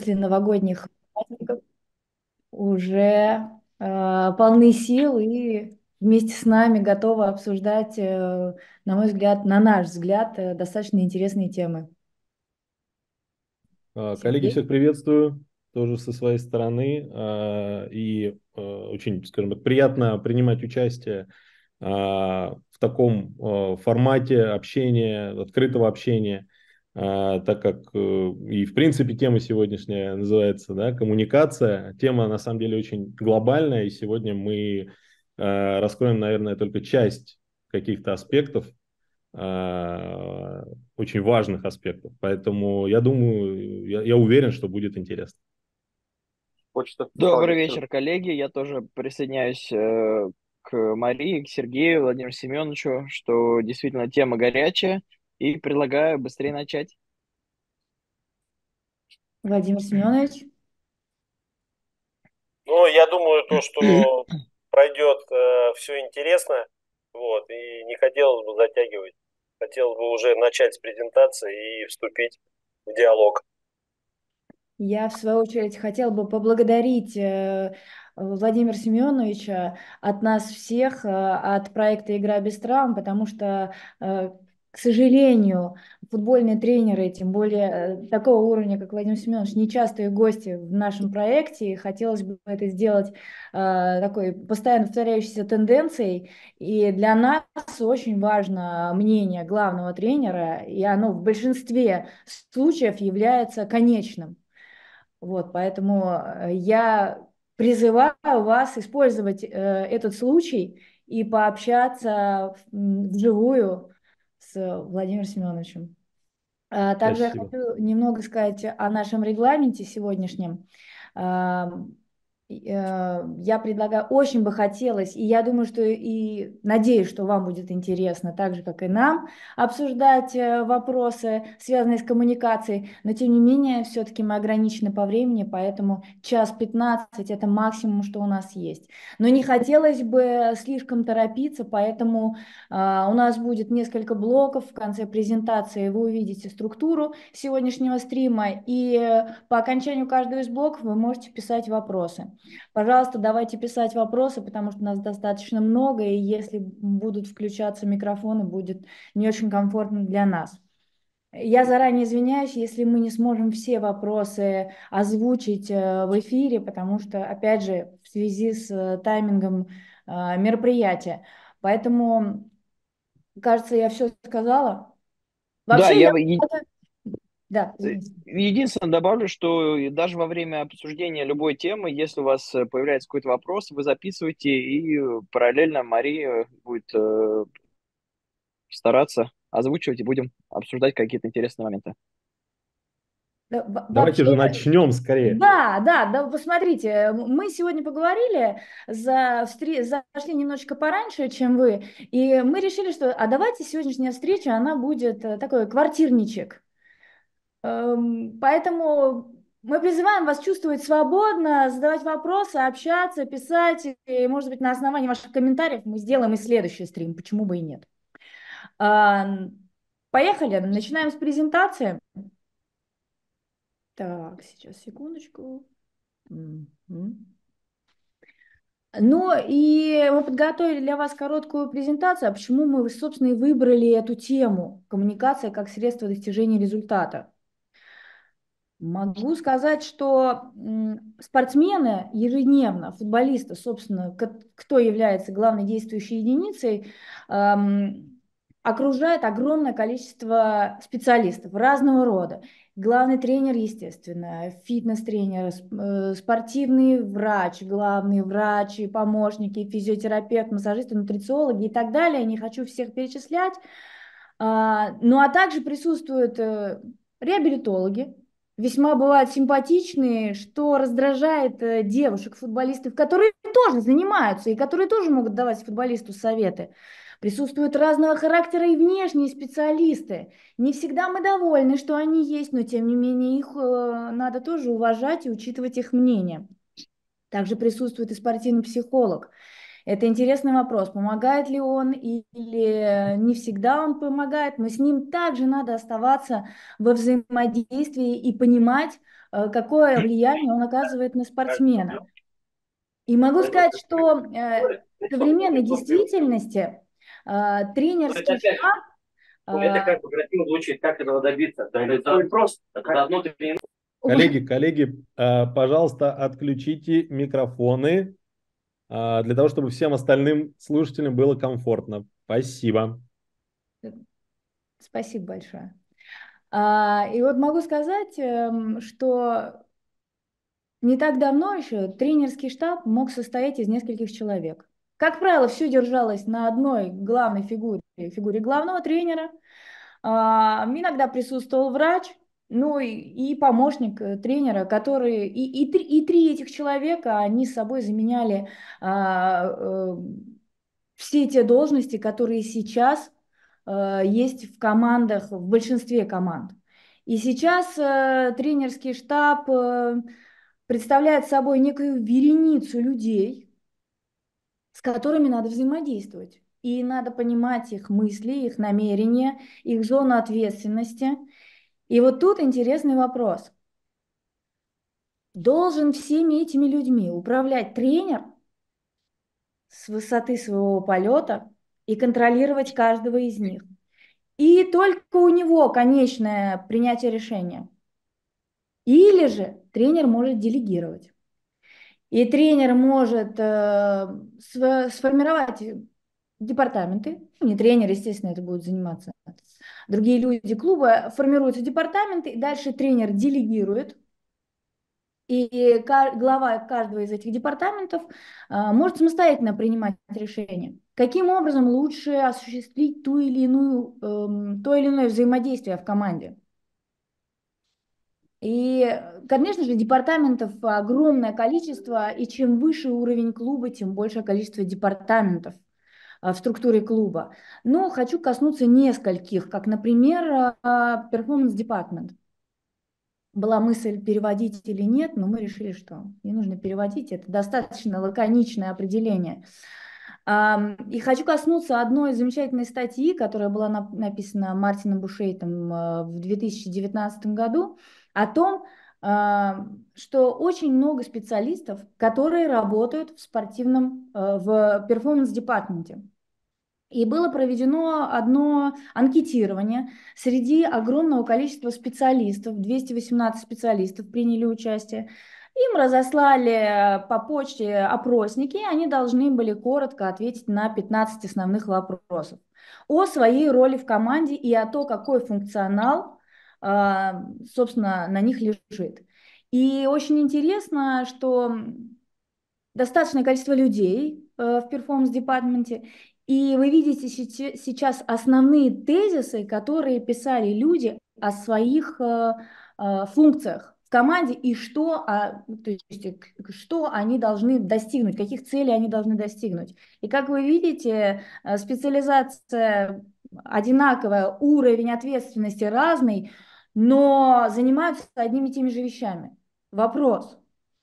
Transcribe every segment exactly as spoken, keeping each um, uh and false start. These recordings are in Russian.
после новогодних праздников уже э, полны сил и вместе с нами готовы обсуждать, э, на мой взгляд, на наш взгляд, э, достаточно интересные темы. А, Коллеги, Сергей? всех приветствую тоже со своей стороны. А, И а, очень, скажем так, приятно принимать участие а, в таком а, формате общения, открытого общения, а, так как э, и, в принципе, тема сегодняшняя называется, да, коммуникация. Тема, на самом деле, очень глобальная, и сегодня мы а, раскроем, наверное, только часть каких-то аспектов э, очень важных аспектов. Поэтому я думаю, я, я уверен, что будет интересно. Почта Добрый вполне все. вечер, коллеги. Я тоже присоединяюсь э, к Марии, к Сергею, Владимиру Семеновичу, что действительно тема горячая, и предлагаю быстрее начать. Владимир Семенович? Ну, я думаю, то, что пройдет все интересно, вот, и не хотелось бы затягивать. Хотелось бы уже начать с презентации и вступить в диалог. Я, в свою очередь, хотела бы поблагодарить э, Владимира Семеновича от нас всех, э, от проекта «Игра без травм», потому что, э, к сожалению, футбольные тренеры, тем более э, такого уровня, как Владимир Семенович, нечастые гости в нашем проекте, и хотелось бы это сделать э, такой постоянно повторяющейся тенденцией. И для нас очень важно мнение главного тренера, и оно в большинстве случаев является конечным. Вот, поэтому э, я призываю вас использовать э, этот случай и пообщаться в- м, вживую с Владимиром Семеновичем. А также я Спасибо. хочу немного сказать о нашем регламенте сегодняшнем. А, и, э, Я предлагаю, очень бы хотелось, и я думаю, что и надеюсь, что вам будет интересно, так же, как и нам, обсуждать э, вопросы, связанные с коммуникацией, но тем не менее, все-таки мы ограничены по времени, поэтому час пятнадцать это максимум, что у нас есть. Но не хотелось бы слишком торопиться, поэтому а, у нас будет несколько блоков. В конце презентации вы увидите структуру сегодняшнего стрима, и э, по окончанию каждого из блоков вы можете писать вопросы. Пожалуйста, давайте писать вопросы, потому что нас достаточно много, и если будут включаться микрофоны, будет не очень комфортно для нас. Я заранее извиняюсь, если мы не сможем все вопросы озвучить э, в эфире, потому что, опять же, в связи с э, таймингом э, мероприятия. Поэтому кажется, я все сказала. Да, Вообще, я... я е- Да, э, извините. единственное добавлю, что и даже во время обсуждения любой темы, если у вас э, появляется какой-то вопрос, вы записываете, и э, параллельно Мария будет э, стараться озвучивать, и будем обсуждать какие-то интересные моменты. Да, во- Давайте вообще, же начнем скорее. да, да, да, посмотрите, мы сегодня поговорили, за, встре- зашли немножечко пораньше, чем вы, и мы решили, что, а давайте сегодняшняя встреча, она будет э, такой квартирничек. Эм, Поэтому мы призываем вас чувствовать свободно, задавать вопросы, общаться, писать, и, может быть, на основании ваших комментариев мы сделаем и следующий стрим, почему бы и нет. А, Поехали, начинаем с презентации. Так, сейчас, секундочку. Мгм. Ну и мы подготовили для вас короткую презентацию, а почему мы, собственно, и выбрали эту тему «Коммуникация как средство достижения результата». Могу сказать, что м, спортсмены ежедневно, футболисты, собственно, ко- кто является главной действующей единицей, ам, окружает огромное количество специалистов разного рода. Главный тренер, естественно, фитнес-тренер, сп- э, спортивный врач, главный врач, и помощники, физиотерапевт, массажисты, нутрициологи и так далее. Не хочу всех перечислять. А, Ну а также присутствуют э, реабилитологи, весьма бывают симпатичные, что раздражает э, девушек-футболистов, которые тоже занимаются и которые тоже могут давать футболисту советы. Присутствуют разного характера и внешние специалисты. Не всегда мы довольны, что они есть, но тем не менее их э, надо тоже уважать и учитывать их мнение. Также присутствует и спортивный психолог. Это интересный вопрос, помогает ли он или не всегда он помогает, но с ним также надо оставаться во взаимодействии и понимать, э, какое влияние он оказывает на спортсмена. И могу сказать, что э, в современной действительности э, тренерский штаб. Это как бы красиво звучит, как этого добиться? Это просто. Одно тренирование. Коллеги, коллеги, э, пожалуйста, отключите микрофоны э, для того, чтобы всем остальным слушателям было комфортно. Спасибо. Спасибо большое. А, и вот могу сказать, эм, что не так давно еще тренерский штаб мог состоять из нескольких человек. Как правило, все держалось на одной главной фигуре, фигуре главного тренера. А, иногда присутствовал врач, ну и, и помощник э, тренера, которые и, и, три, и три этих человека, они с собой заменяли а, э, все те должности, которые сейчас э, есть в командах, в большинстве команд. И сейчас э, тренерский штаб э, представляет собой некую вереницу людей, с которыми надо взаимодействовать. И надо понимать их мысли, их намерения, их зону ответственности. И вот тут интересный вопрос. Должен всеми этими людьми управлять тренер с высоты своего полета и контролировать каждого из них? И только у него конечное принятие решения. Или же тренер может делегировать. И тренер может э, сформировать департаменты, не тренер, естественно, это будут заниматься другие люди клуба, формируются департаменты, и дальше тренер делегирует, и глава каждого из этих департаментов э, может самостоятельно принимать решения, каким образом лучше осуществить ту или иную, э, то или иное взаимодействие в команде. И, конечно же, департаментов огромное количество, и чем выше уровень клуба, тем большее количество департаментов в структуре клуба. Но хочу коснуться нескольких, как, например, Performance Department. Была мысль переводить или нет, но мы решили, что не нужно переводить, это достаточно лаконичное определение. И хочу коснуться одной замечательной статьи, которая была написана Мартином Бушейтом в две тысячи девятнадцатом году, о том, что очень много специалистов, которые работают в спортивном, в перформанс-департаменте. И было проведено одно анкетирование среди огромного количества специалистов, двести восемнадцать специалистов приняли участие. Им разослали по почте опросники, и они должны были коротко ответить на пятнадцать основных вопросов о своей роли в команде и о том, какой функционал, собственно, на них лежит. И очень интересно, что достаточное количество людей в перформанс-департаменте, и вы видите сейчас основные тезисы, которые писали люди о своих функциях в команде и что, то есть, что они должны достигнуть, каких целей они должны достигнуть. И как вы видите, специализация одинаковая, уровень ответственности разный, но занимаются одними и теми же вещами. Вопрос: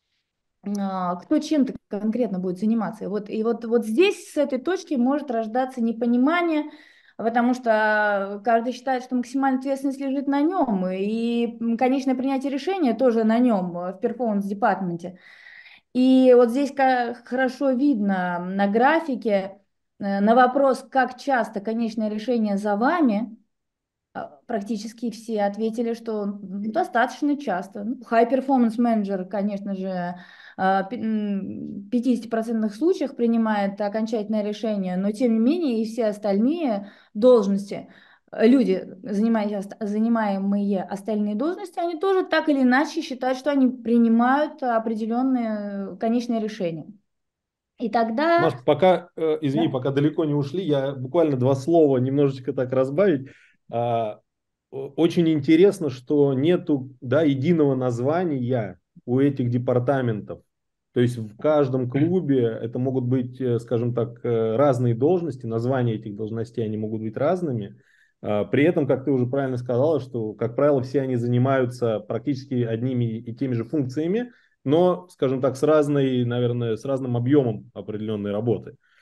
кто чем-то конкретно будет заниматься? И вот, и вот, вот здесь с этой точки может рождаться непонимание, потому что каждый считает, что максимальная ответственность лежит на нем, и конечное принятие решения тоже на нем в перформанс-департаменте. И вот здесь хорошо видно на графике, на вопрос, как часто конечное решение за вами, практически все ответили, что достаточно часто. High Performance Manager, конечно же, в пятидесяти процентах случаях принимает окончательное решение, но тем не менее и все остальные должности, люди, занимаемые остальные должности, они тоже так или иначе считают, что они принимают определенные конечные решения. И тогда... Маш, пока, э, извини, да? пока далеко не ушли, я буквально два слова немножечко так разбавить. А, очень интересно, что нету, да, единого названия у этих департаментов. То есть в каждом клубе это могут быть, скажем так, разные должности, названия этих должностей, они могут быть разными. При этом, как ты уже правильно сказала, что, как правило, все они занимаются практически одними и теми же функциями, но, скажем так, с разной, наверное, с разным объемом определенной работы.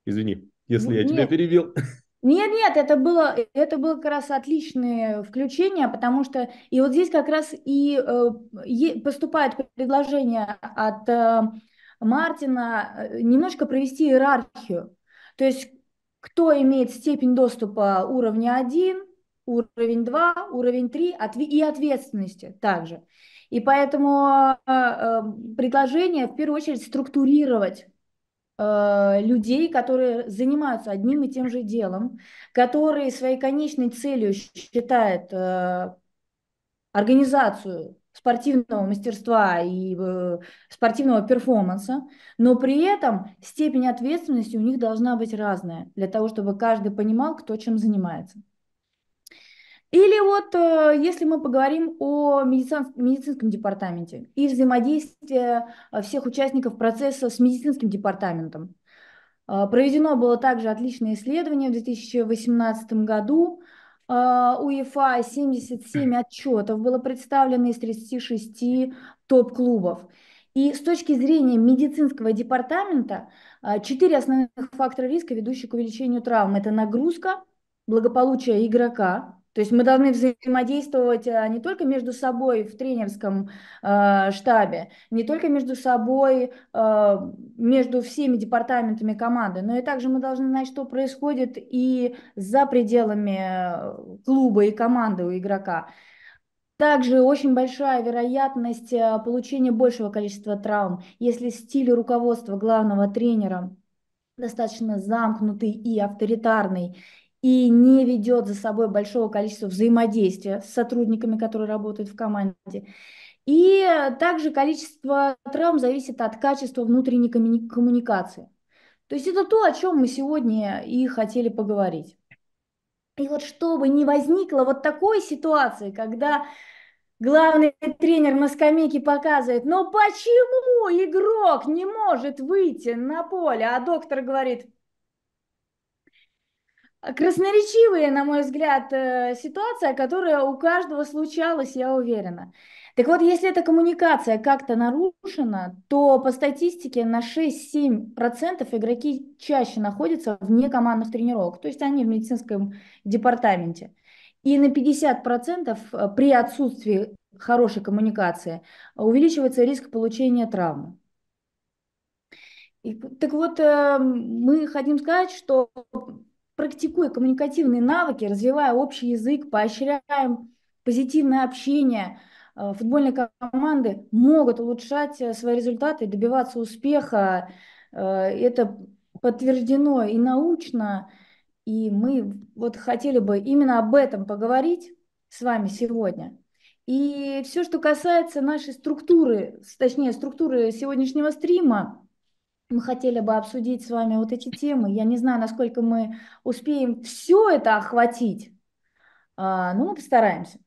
Извини, если я тебя Нет, перебил. нет, нет, это было, это было как раз отличное включение, потому что и вот здесь как раз и э, е- поступает предложение от э, Мартина э, немножко провести иерархию. То есть кто имеет степень доступа уровня один, уровень два, уровень три отве- и ответственности также. И поэтому э, э, предложение в первую очередь структурировать э, людей, которые занимаются одним и тем же делом, которые своей конечной целью считают э, организацию спортивного мастерства и э, спортивного перформанса, но при этом степень ответственности у них должна быть разная, для того, чтобы каждый понимал, кто чем занимается. Или вот э, если мы поговорим о медицин- медицинском департаменте и взаимодействии э, всех участников процесса с медицинским департаментом. А, Проведено было также отличное исследование в две тысячи восемнадцатом году. А, УЕФА семьдесят семь отчетов было представлено из тридцати шести топ-клубов. И с точки зрения медицинского департамента, а, четыре основных фактора риска, ведущих к увеличению травм. Это нагрузка, благополучие игрока. То есть мы должны взаимодействовать а, не только между собой в тренерском а, штабе, не только между собой, э, между всеми департаментами команды, но и также мы должны знать, что происходит и за пределами э, клуба и команды у игрока. Также очень большая вероятность э, получения большего количества травм, если стиль руководства главного тренера достаточно замкнутый и авторитарный, и не ведет за собой большого количества взаимодействия с сотрудниками, которые работают в команде. И также количество травм зависит от качества внутренней коммуни- коммуникации. То есть это то, о чем мы сегодня и хотели поговорить. И вот чтобы не возникло вот такой ситуации, когда главный тренер на скамейке показывает, но почему игрок не может выйти на поле, а доктор говорит, красноречивые, на мой взгляд, э, ситуация, которая у каждого случалась, я уверена. Так вот, если эта коммуникация как-то нарушена, то по статистике на шесть-семь процентов игроки чаще находятся вне командных тренировок, то есть они в медицинском департаменте. И на пятьдесят процентов э, при отсутствии хорошей коммуникации увеличивается риск получения травмы. И, так вот, э, мы хотим сказать, что практикуя коммуникативные навыки, развивая общий язык, поощряем позитивное общение, э, футбольные команды могут улучшать э, свои результаты, добиваться успеха. Э, Это подтверждено и научно, и мы вот хотели бы именно об этом поговорить с вами сегодня. И все, что касается нашей структуры, с- точнее, структуры сегодняшнего стрима, мы хотели бы обсудить с вами вот эти темы. Я не знаю, насколько мы успеем все это охватить, а, но мы постараемся.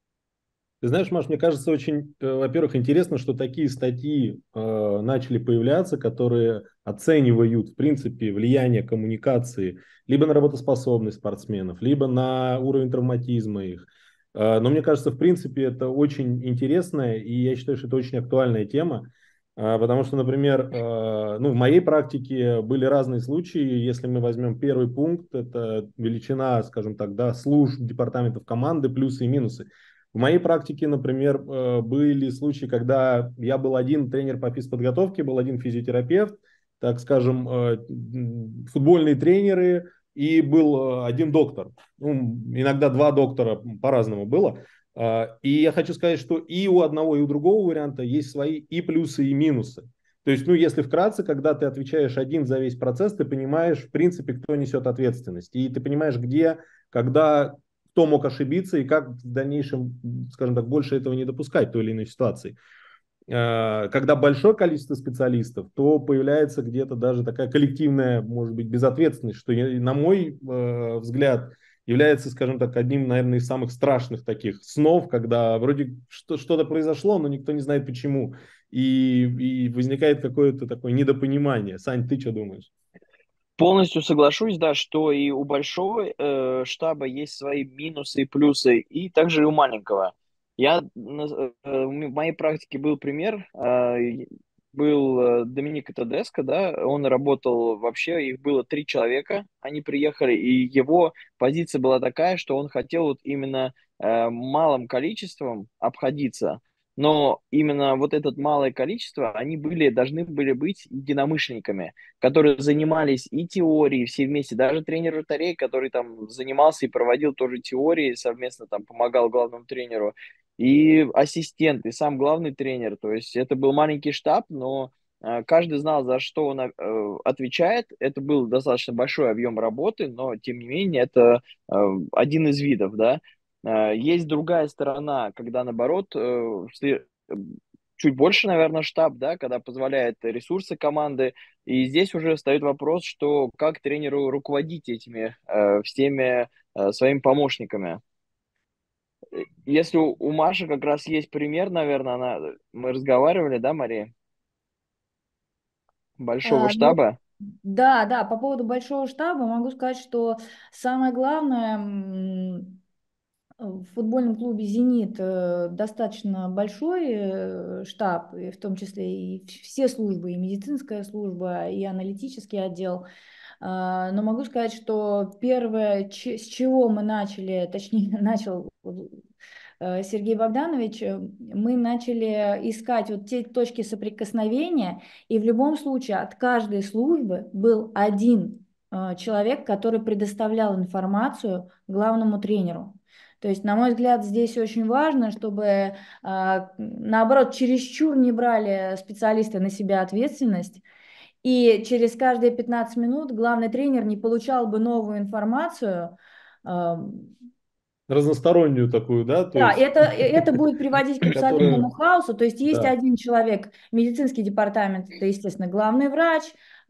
Ты знаешь, Маш, мне кажется, очень, э, во-первых, интересно, что такие статьи э, начали появляться, которые оценивают, в принципе, влияние коммуникации либо на работоспособность спортсменов, либо на уровень травматизма их. Э, но мне кажется, в принципе, это очень интересная, и я считаю, что это очень актуальная тема, э, потому что, например, э, ну, в моей практике были разные случаи. Если мы возьмем первый пункт, это величина, скажем так, да, служб департаментов команды, плюсы и минусы. В моей практике, например, э, были случаи, когда я был один тренер по физподготовке, был один физиотерапевт, так скажем, э, футбольные тренеры и был э, один доктор. Ну, иногда два доктора, по-разному было. А, И я хочу сказать, что и у одного, и у другого варианта есть свои и плюсы, и минусы. То есть, ну, если вкратце, когда ты отвечаешь один за весь процесс, ты понимаешь, в принципе, кто несет ответственность. И ты понимаешь, где, когда, кто мог ошибиться и как в дальнейшем, скажем так, больше этого не допускать в той или иной ситуации. Э, Когда большое количество специалистов, то появляется где-то даже такая коллективная, может быть, безответственность, что, на мой э, взгляд, является, скажем так, одним, наверное, из самых страшных таких снов, когда вроде что-то произошло, но никто не знает почему. И, и возникает какое-то такое недопонимание. Сань, ты что думаешь? Полностью соглашусь, да, что и у большого э, штаба есть свои минусы и плюсы, и также и у маленького. Я, на- э, в моей практике был пример, э, был э, Доминика Тедеско, да, он работал вообще, их было три человека, они приехали, и его позиция была такая, что он хотел вот именно э, малым количеством обходиться, но именно вот это малое количество, они были, должны были быть единомышленниками, которые занимались и теорией все вместе, даже тренер вратарей, который там занимался и проводил тоже теории, совместно там помогал главному тренеру, и ассистент, и сам главный тренер. То есть это был маленький штаб, но э, каждый знал, за что он э, отвечает. Это был достаточно большой объем работы, но тем не менее это э, один из видов, да. Э, есть другая сторона, когда наоборот э, сли- чуть больше, наверное, штаб, да, когда позволяет ресурсы команды. И здесь уже встает вопрос, что как тренеру руководить этими э, всеми э, своими помощниками. Если у, у Маши как раз есть пример, наверное, она, мы разговаривали, да, Мария, большого А, ну, штаба. да, да, по поводу большого штаба могу сказать, что самое главное, м, в футбольном клубе «Зенит» э, достаточно большой э, штаб, и в том числе и все службы, и медицинская служба, и аналитический отдел. А, Но могу сказать, что первое, ч- с чего мы начали, точнее, начал э, Сергей Богданович, э, мы начали искать вот те точки соприкосновения, и в любом случае от каждой службы был один э, человек, который предоставлял информацию главному тренеру. То есть, на мой взгляд, здесь очень важно, чтобы, а, наоборот, чересчур не брали специалисты на себя ответственность, и через каждые пятнадцать минут главный тренер не получал бы новую информацию. ам, Разностороннюю такую, да, то Да, есть, это, это будет приводить к абсолютному которая, хаосу. То есть есть да. один человек, медицинский департамент, это, естественно, главный врач,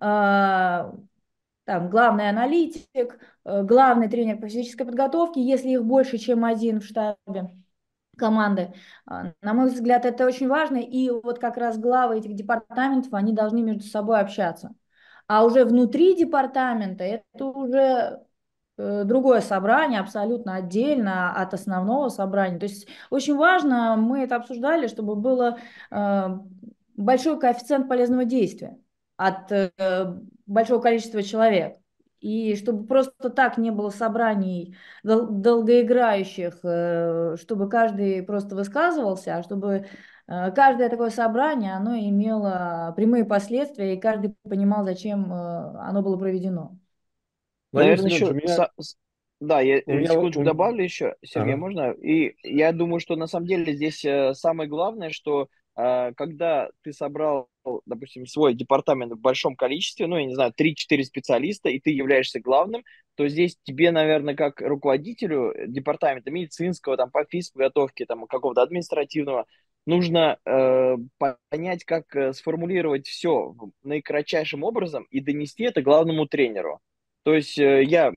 а, там, главный аналитик, э, главный тренер по физической подготовке, если их больше, чем один в штабе команды. А, На мой взгляд, это очень важно, и вот как раз главы этих департаментов, они должны между собой общаться. А уже внутри департамента это уже э, другое собрание, абсолютно отдельно от основного собрания. То есть очень важно, мы это обсуждали, чтобы было э, большой коэффициент полезного действия от э, большого количества человек. И чтобы просто так не было собраний дол- долгоиграющих, э, чтобы каждый просто высказывался, а чтобы э, каждое такое собрание, оно имело прямые последствия, и каждый понимал, зачем э, оно было проведено. Владимир Наверное, Семенович, у еще... меня, са- с- Да, я у э, меня, секундочку у- добавлю еще, Сергей, ага. можно? И я думаю, что на самом деле здесь э, самое главное, что э, когда ты собрал, допустим, свой департамент в большом количестве, ну, я не знаю, три-четыре специалиста, и ты являешься главным, то здесь тебе, наверное, как руководителю департамента медицинского, там, по физподготовке, там, какого-то административного, нужно э, понять, как э, сформулировать все наикратчайшим образом и донести это главному тренеру. То есть э, я,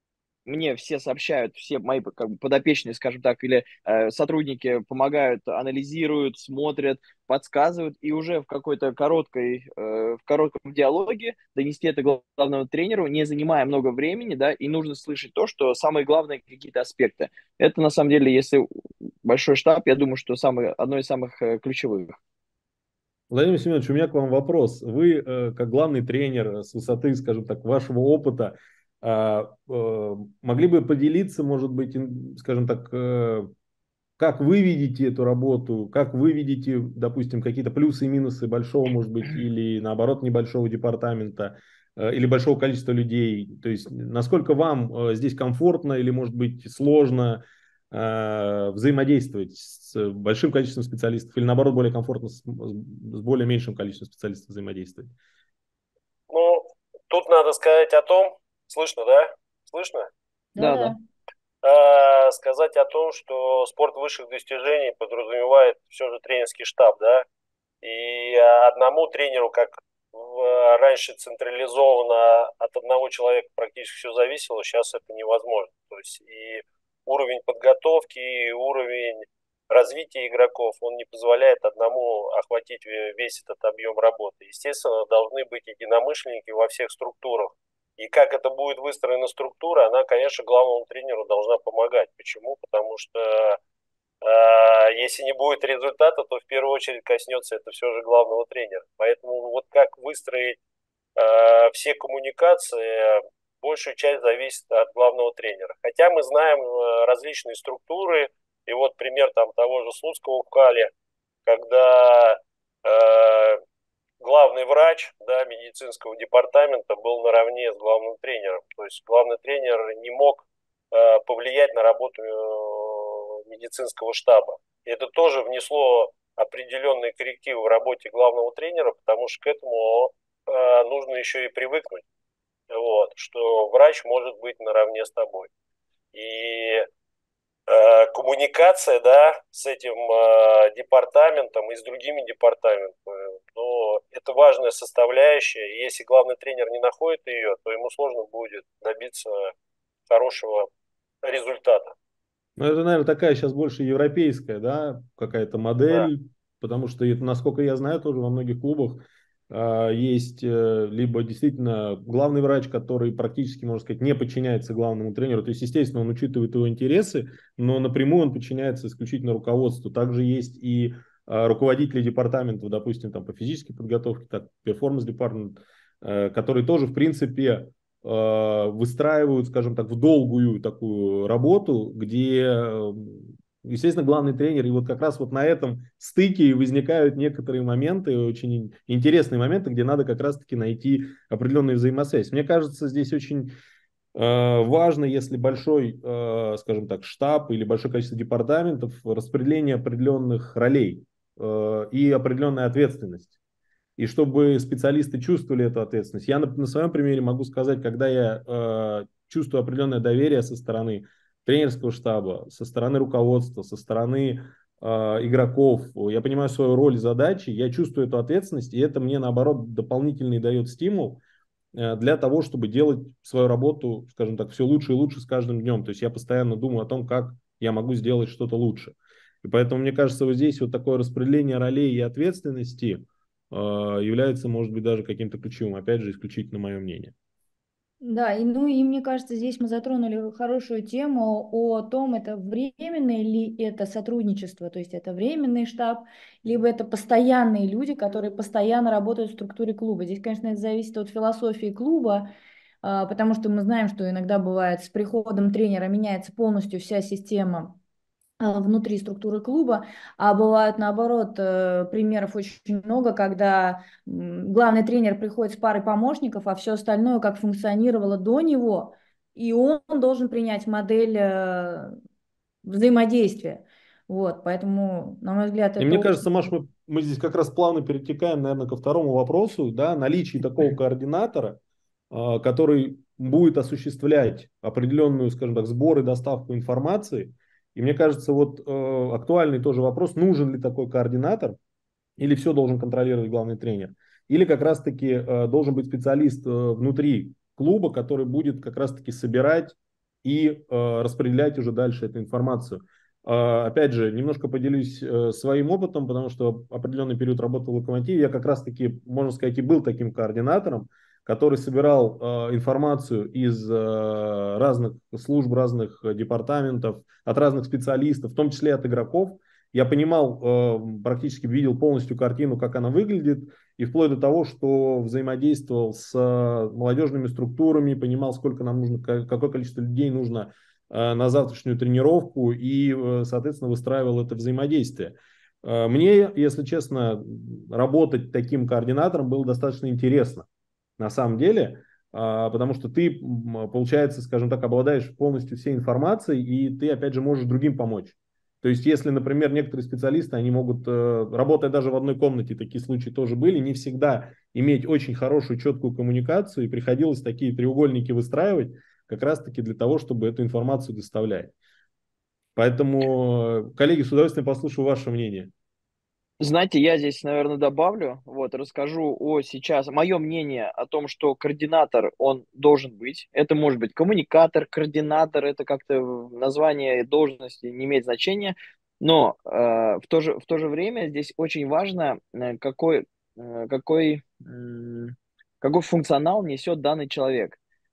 мне все сообщают, все мои как бы, подопечные, скажем так, или э, сотрудники помогают, анализируют, смотрят, подсказывают, и уже в какой-то короткой, э, в коротком диалоге донести это главному тренеру, не занимая много времени, да, и нужно слышать то, что самые главные какие-то аспекты. Это на самом деле, если большой штаб, я думаю, что самый, одно из самых э, ключевых. Владимир Семенович, у меня к вам вопрос. Вы, э, как главный тренер, э, с высоты, скажем так, вашего опыта, а, э, могли бы поделиться, может быть, ин- скажем так, э, как вы видите эту работу, как вы видите, допустим, какие-то плюсы и минусы большого, может быть, или наоборот небольшого департамента, э, или большого количества людей. То есть насколько вам э, здесь комфортно или, может быть, сложно э, взаимодействовать с большим количеством специалистов, или наоборот более комфортно с, с более меньшим количеством специалистов взаимодействовать? Ну, тут надо сказать о том, слышно, да? Слышно? Да, да. Да-да. А, сказать о том, что спорт высших достижений подразумевает все же тренерский штаб, да? И одному тренеру, как в- раньше централизованно от одного человека практически все зависело, сейчас это невозможно. То есть и уровень подготовки, и уровень развития игроков, он не позволяет одному охватить весь этот объем работы. Естественно, должны быть единомышленники во всех структурах. И как это будет выстроена структура, она, конечно, главному тренеру должна помогать. Почему? Потому что Если не будет результата, то в первую очередь коснется это все же главного тренера. Поэтому вот как выстроить э, все коммуникации, большая часть зависит от главного тренера. Хотя мы знаем э, различные структуры, и вот пример там того же Слуцкого в Кале, когда э, главный врач, да, медицинского департамента был наравне с главным тренером. То есть главный тренер не мог э, повлиять на работу э, медицинского штаба. И это тоже внесло определенные коррективы в работе главного тренера, потому что к этому э, нужно еще и привыкнуть, вот, что врач может быть наравне с тобой. И э, коммуникация, да, с этим э, департаментом и с другими департаментами, ну, это важная составляющая. И если главный тренер не находит ее, то ему сложно будет добиться хорошего результата. Ну, это, наверное, такая сейчас больше европейская, да, какая-то Да. модель, потому что, это, насколько я знаю, тоже во многих клубах а, есть э, либо действительно главный врач, который практически, можно сказать, не подчиняется главному тренеру, то есть, естественно, он учитывает его интересы, но напрямую он подчиняется исключительно руководству. Также есть и а, руководители департаментов, допустим, там по физической подготовке, так, перформанс-департамент, э, которые тоже, в принципе, выстраивают, скажем так, в долгую такую работу, где, естественно, главный тренер, и вот как раз вот на этом стыке и возникают некоторые моменты, очень интересные моменты, где надо как раз-таки найти определенную взаимосвязь. Мне кажется, здесь очень важно, если большой, скажем так, штаб или большое количество департаментов, распределение определенных ролей и определенная ответственность. И чтобы специалисты чувствовали эту ответственность. Я на, на своем примере могу сказать, когда я э, чувствую определенное доверие со стороны тренерского штаба, со стороны руководства, со стороны э, игроков, я понимаю свою роль и задачи, я чувствую эту ответственность, и это мне, наоборот, дополнительный дает стимул э, для того, чтобы делать свою работу, скажем так, все лучше и лучше с каждым днем. То есть я постоянно думаю о том, как я могу сделать что-то лучше. И поэтому, мне кажется, вот здесь вот такое распределение ролей и ответственности является, может быть, даже каким-то ключевым. Опять же, исключительно мое мнение. Да, и, ну и мне кажется, здесь мы затронули хорошую тему о том, это временное ли это сотрудничество, то есть это временный штаб, либо это постоянные люди, которые постоянно работают в структуре клуба. Здесь, конечно, это зависит от философии клуба, а, потому что мы знаем, что иногда бывает с приходом тренера меняется полностью вся система а, внутри структуры клуба, а бывают наоборот э, примеров очень много, когда м, главный тренер приходит с парой помощников, а все остальное как функционировало до него, и он должен принять модель э, взаимодействия. Вот, поэтому, на мой взгляд, И это мне кажется, очень... Маш, мы, мы здесь как раз плавно перетекаем, наверное, ко второму вопросу, да, наличие такого координатора, э, который будет осуществлять определенную, скажем так, сбор и доставку информации. И мне кажется, вот э, актуальный тоже вопрос, нужен ли такой координатор, или все должен контролировать главный тренер, или как раз-таки э, должен быть специалист э, внутри клуба, который будет как раз-таки собирать и э, распределять уже дальше эту информацию. Э, опять же, немножко поделюсь э, своим опытом, потому что определенный период работал в «Локомотиве». Я как раз-таки, можно сказать, и был таким координатором, который собирал э, информацию из э, разных служб, разных департаментов, от разных специалистов, в том числе от игроков. Я понимал, э, практически видел полностью картину, как она выглядит, и вплоть до того, что взаимодействовал с э, молодежными структурами, понимал, сколько нам нужно, какое количество людей нужно э, на завтрашнюю тренировку, и, э, соответственно, выстраивал это взаимодействие. Э, мне, если честно, работать таким координатором было достаточно интересно, на самом деле, э, потому что ты, получается, скажем так, обладаешь полностью всей информацией, и ты, опять же, можешь другим помочь. То есть, если, например, некоторые специалисты, они могут, работая даже в одной комнате, такие случаи тоже были, не всегда иметь очень хорошую, четкую коммуникацию, и приходилось такие треугольники выстраивать как раз-таки для того, чтобы эту информацию доставлять. Поэтому, коллеги, с удовольствием послушаю ваше мнение. Знаете, я здесь, наверное, добавлю, вот, расскажу о сейчас, мое мнение о том, что координатор, он должен быть. Это может быть коммуникатор, координатор, это как-то название должности не имеет значения, но э, в, то же, в то же время здесь очень важно, э, какой, э, какой, м, какой функционал несет данный человек.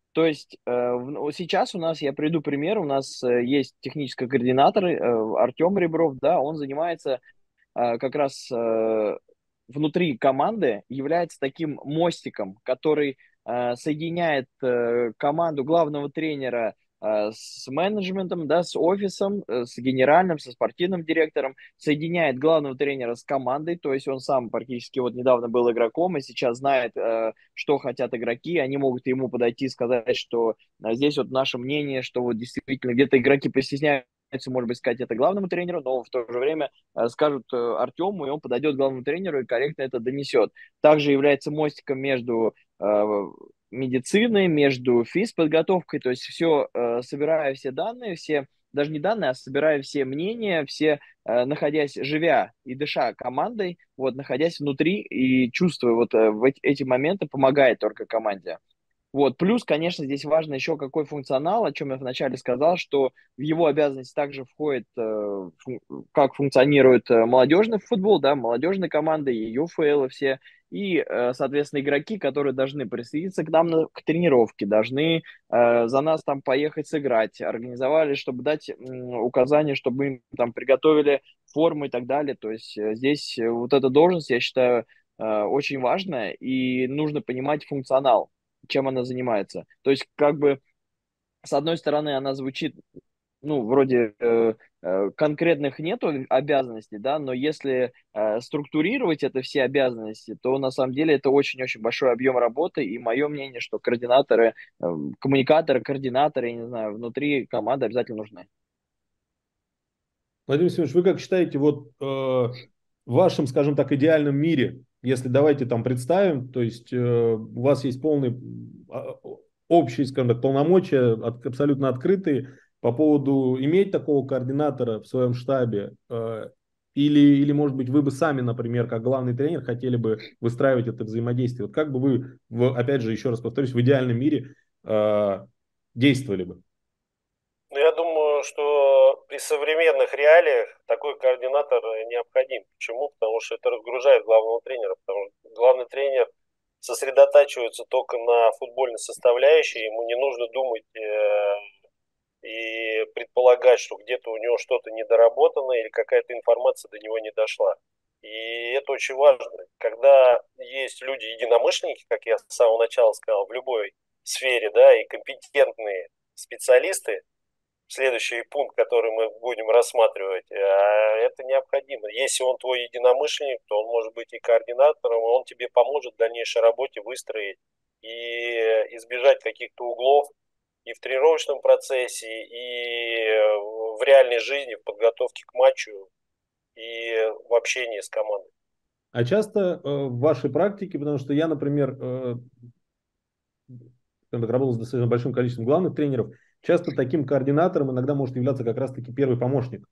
То есть э, в- вот сейчас у нас, я приведу пример, у нас э, есть технический координатор э, Артем Ребров, да, он занимается э, как раз э, внутри команды, является таким мостиком, который э, соединяет э, команду главного тренера э, с менеджментом, да, с офисом, э, с генеральным, со спортивным директором, соединяет главного тренера с командой, то есть он сам практически вот недавно был игроком и сейчас знает, э, что хотят игроки, они могут ему подойти и сказать, что э, здесь вот наше мнение, что вот действительно где-то игроки постесняются, может быть, сказать это главному тренеру, но в то же время э, скажут э, Артему, и он подойдет к главному тренеру и корректно это донесет. Также является мостиком между э, медициной, между физподготовкой, то есть все, э, собирая все данные, все, даже не данные, а собирая все мнения, все, э, находясь, живя и дыша командой, вот, находясь внутри и чувствуя вот э, в эти, эти моменты, помогает только команде. Вот. Плюс, конечно, здесь важно еще какой функционал, о чем я вначале сказал, что в его обязанности также входит, э, фун- как функционирует э, молодежный футбол, да, молодежные команды и ю эф эл все, и, э, соответственно, игроки, которые должны присоединиться к нам на, к тренировке, должны э, за нас там поехать сыграть, организовали, чтобы дать м, указания, чтобы им там приготовили форму и так далее. То есть э, здесь э, вот эта должность, я считаю, э, очень важная, и нужно понимать функционал, чем она занимается. То есть, как бы, с одной стороны, она звучит, ну, вроде э, э, конкретных нету обязанностей, да, но если э, структурировать это все обязанности, то на самом деле это очень-очень большой объем работы, и мое мнение, что координаторы, э, коммуникаторы, координаторы, я не знаю, внутри команды обязательно нужны. Владимир Семенович, вы как считаете, вот э, в вашем, скажем так, идеальном мире, если давайте там представим, то есть э, у вас есть полный а, общий, скажем так, полномочия, от, абсолютно открытые по поводу иметь такого координатора в своем штабе, э, или, или, может быть, вы бы сами, например, как главный тренер, хотели бы выстраивать это взаимодействие. Вот как бы вы, в, опять же, еще раз повторюсь, в идеальном мире э, действовали бы? Но я думаю, что при современных реалиях такой координатор необходим. Почему? Потому что это разгружает главного тренера. Потому что главный тренер сосредотачивается только на футбольной составляющей, ему не нужно думать э, и предполагать, что где-то у него что-то недоработано или какая-то информация до него не дошла. И это очень важно. Когда есть люди-единомышленники, как я с самого начала сказал, в любой сфере, да, и компетентные специалисты, следующий пункт, который мы будем рассматривать, это необходимо. Если он твой единомышленник, то он может быть и координатором, и он тебе поможет в дальнейшей работе выстроить и избежать каких-то углов и в тренировочном процессе, и в реальной жизни, в подготовке к матчу, и в общении с командой. А часто э, в вашей практике, потому что я, например, э, работал с достаточно большим количеством главных тренеров, часто таким координатором иногда может являться как раз-таки первый помощник.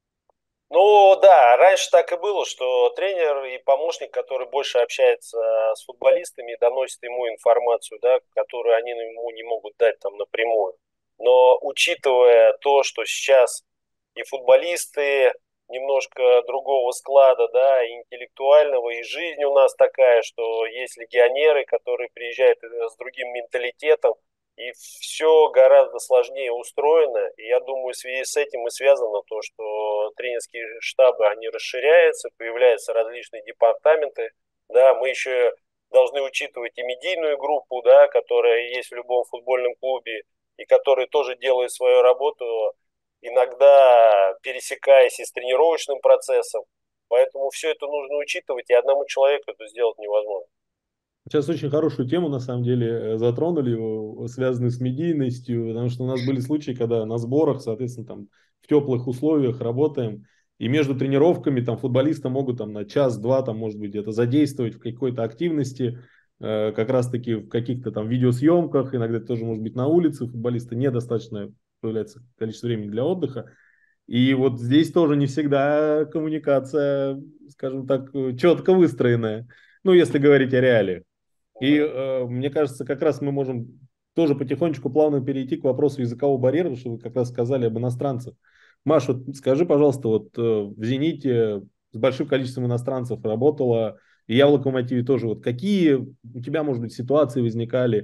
Ну да, раньше так и было, что тренер и помощник, который больше общается с футболистами, доносит ему информацию, да, которую они ему не могут дать там напрямую. Но учитывая то, что сейчас и футболисты немножко другого склада, да, и интеллектуального, и жизнь у нас такая, что есть легионеры, которые приезжают с другим менталитетом, и все гораздо сложнее устроено. И я думаю, в связи с этим и связано то, что тренерские штабы, они расширяются, появляются различные департаменты. Да, мы еще должны учитывать и медийную группу, да, которая есть в любом футбольном клубе, и которые тоже делают свою работу, иногда пересекаясь и с тренировочным процессом. Поэтому все это нужно учитывать, и одному человеку это сделать невозможно. Сейчас очень хорошую тему, на самом деле, затронули, связанную с медийностью, потому что у нас были случаи, когда на сборах, соответственно, там в теплых условиях работаем, и между тренировками там футболисты могут там на час-два, там, может быть, где-то задействовать в какой-то активности, э, как раз-таки в каких-то там видеосъемках, иногда это тоже может быть на улице, у футболиста недостаточно появляется количество времени для отдыха. И вот здесь тоже не всегда коммуникация, скажем так, четко выстроенная, ну, если говорить о реалиях. И э, мне кажется, как раз мы можем тоже потихонечку плавно перейти к вопросу языкового барьера, потому что вы как раз сказали об иностранцах. Маш, вот скажи, пожалуйста, вот э, в «Зените» с большим количеством иностранцев работала, и я в «Локомотиве» тоже. Вот какие у тебя, может быть, ситуации возникали,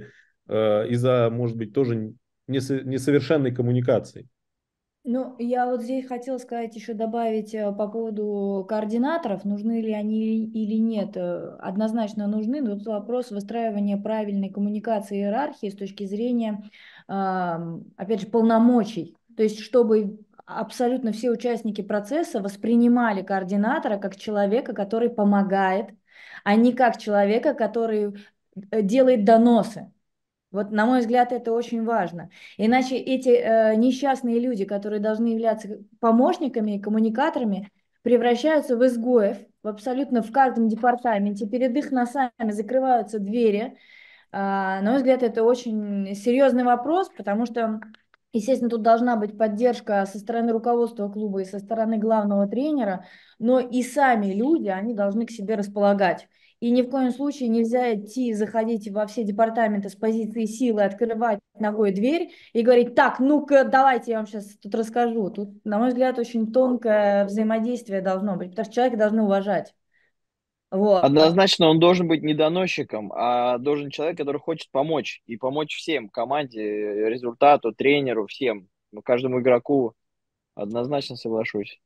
э, из-за, может быть, тоже несо- несовершенной коммуникации. Ну, я вот здесь хотела сказать, еще добавить э, по поводу координаторов, нужны ли они или нет. Э, Однозначно нужны, но тут вопрос выстраивания правильной коммуникации и иерархии с точки зрения, ам, опять же, полномочий. То есть, чтобы абсолютно все участники процесса воспринимали координатора как человека, который помогает, а не как человека, который э, делает доносы. Вот, на мой взгляд, это очень важно. Иначе эти э, несчастные люди, которые должны являться помощниками и коммуникаторами, превращаются в изгоев в абсолютно в каждом департаменте. Перед их носами закрываются двери. А, на мой взгляд, это очень серьезный вопрос, потому что, естественно, тут должна быть поддержка со стороны руководства клуба и со стороны главного тренера, но и сами люди, они должны к себе располагать. И ни в коем случае нельзя идти, заходить во все департаменты с позиции силы, открывать ногой дверь и говорить: так, ну-ка, давайте я вам сейчас тут расскажу. Тут, на мой взгляд, очень тонкое взаимодействие должно быть, потому что человека должны уважать. Вот. Однозначно он должен быть не доносчиком, а должен человек, который хочет помочь. И помочь всем, команде, результату, тренеру, всем, ну, каждому игроку. Однозначно соглашусь.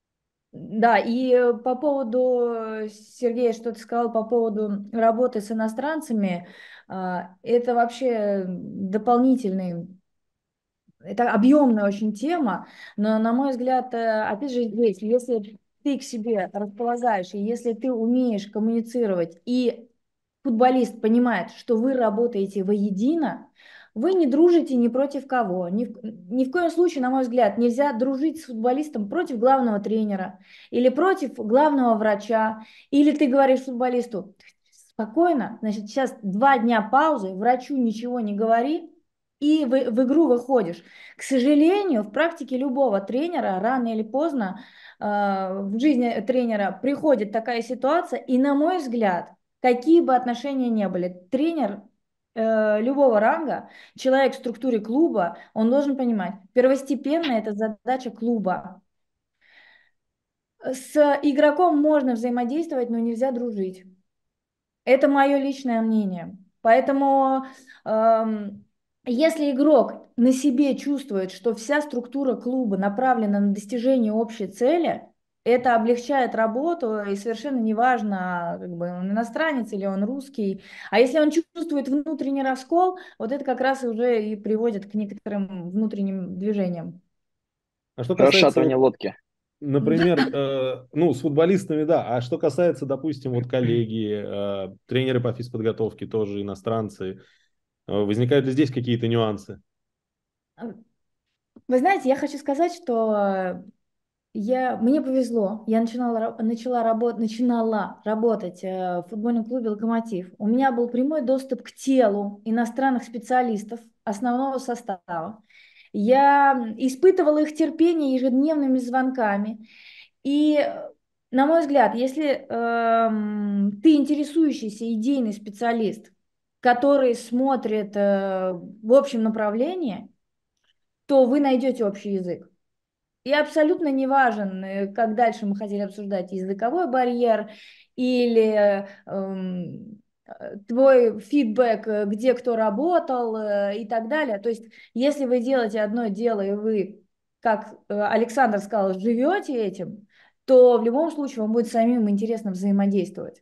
Да, и э, по поводу, э, Сергей, что ты сказал по поводу работы с иностранцами, а, это вообще дополнительный, это объемная очень тема, но, на мой взгляд, э, опять же, здесь, если ты к себе располагаешь, и если ты умеешь коммуницировать, и футболист понимает, что вы работаете воедино, вы не дружите ни против кого. Ни в, ни в коем случае, на мой взгляд, нельзя дружить с футболистом против главного тренера или против главного врача. Или ты говоришь футболисту: спокойно, значит, сейчас два дня паузы, врачу ничего не говори, и в, в игру выходишь. К сожалению, в практике любого тренера рано или поздно э, в жизни тренера приходит такая ситуация, и, на мой взгляд, какие бы отношения ни были, тренер э, любого ранга, человек в структуре клуба, он должен понимать, первостепенно это задача клуба. С игроком можно взаимодействовать, но нельзя дружить. Это мое личное мнение. Поэтому, эм, если игрок на себе чувствует, что вся структура клуба направлена на достижение общей цели, это облегчает работу, и совершенно неважно, как бы он иностранец или он русский. А если он чувствует внутренний раскол, вот это как раз уже и приводит к некоторым внутренним движениям. А что касается, вот, Расшатывание лодки. например, э, ну, с футболистами, да, а что касается, допустим, вот коллеги, э, тренеры по физподготовке, тоже иностранцы, э, возникают ли здесь какие-то нюансы? Вы знаете, я хочу сказать, что Я, мне повезло, я начинала, ра- начала, работ, начинала работать э, в футбольном клубе «Локомотив». У меня был прямой доступ к телу иностранных специалистов основного состава. Я испытывала их терпение ежедневными звонками. И, э, на мой взгляд, если эм, ты интересующийся идейный специалист, который смотрит э, в общем направлении, то вы найдете общий язык. И абсолютно не важен, э, как дальше мы хотели обсуждать, языковой барьер или эм, э, твой фидбэк, э, где кто работал э, и так далее. То есть, если вы делаете одно дело, и вы, как э, Александр сказал, живете этим, то в любом случае вам будет самим интересно взаимодействовать.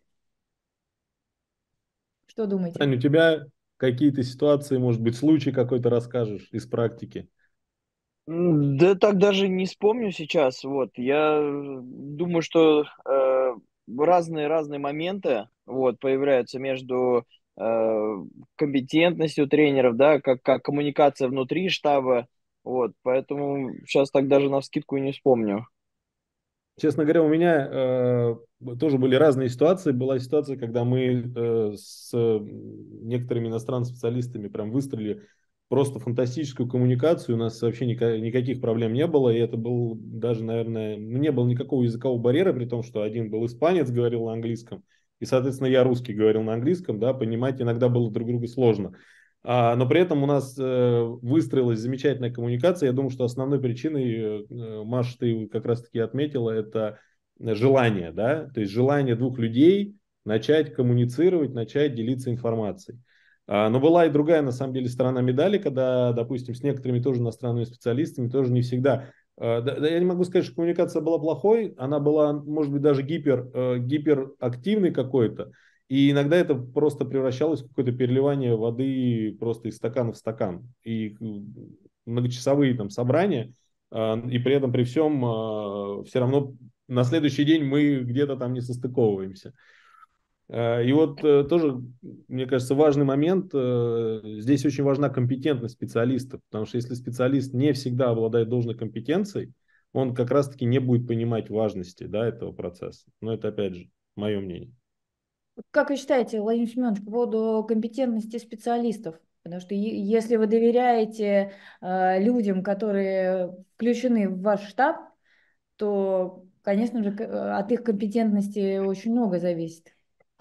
Что думаете? Таня, у тебя какие-то ситуации, может быть, случай какой-то расскажешь из практики? М, Да так даже не вспомню сейчас. Вот я э, думаю, что э, разные разные моменты вот появляются между э, компетентностью тренеров, да, как как коммуникация внутри штаба. Вот, поэтому сейчас так даже навскидку и не вспомню. Честно говоря, у меня э, тоже были разные ситуации. Была ситуация, когда мы э, с некоторыми иностранными специалистами прям выстроили просто фантастическую коммуникацию. У нас вообще ника- никаких проблем не было. И это был даже, наверное, ну, не было никакого языкового барьера, при том, что один был испанец, говорил на английском, и, соответственно, я русский говорил на английском, да, понимать иногда было друг друга сложно. А, но при этом у нас э, выстроилась замечательная коммуникация. Я думаю, что основной причиной, э, Маша, ты как раз-таки отметила, это желание, да, то есть желание двух людей начать коммуницировать, начать делиться информацией. А, Но была и другая, на самом деле, сторона медали, когда, допустим, с некоторыми тоже иностранными специалистами тоже не всегда. а, Да, да, я не могу сказать, что коммуникация была плохой, она была, может быть, даже гипер, э, гиперактивной какой-то. И иногда это просто превращалось в какое-то переливание воды просто из стакана в стакан. И м, многочасовые там собрания, а, и при этом при всем все равно на следующий день мы где-то там не состыковываемся. Э, И вот э, тоже, мне кажется, важный момент. э, Здесь очень важна компетентность специалистов, потому что если специалист не всегда обладает должной компетенцией, он как раз-таки не будет понимать важности, да, этого процесса. Но это, опять же, мое мнение. Как вы считаете, Владимир Семенович, по поводу компетентности специалистов? Потому что е- если вы доверяете э, людям, которые включены в ваш штаб, то, конечно же, к- э, от их компетентности очень много зависит.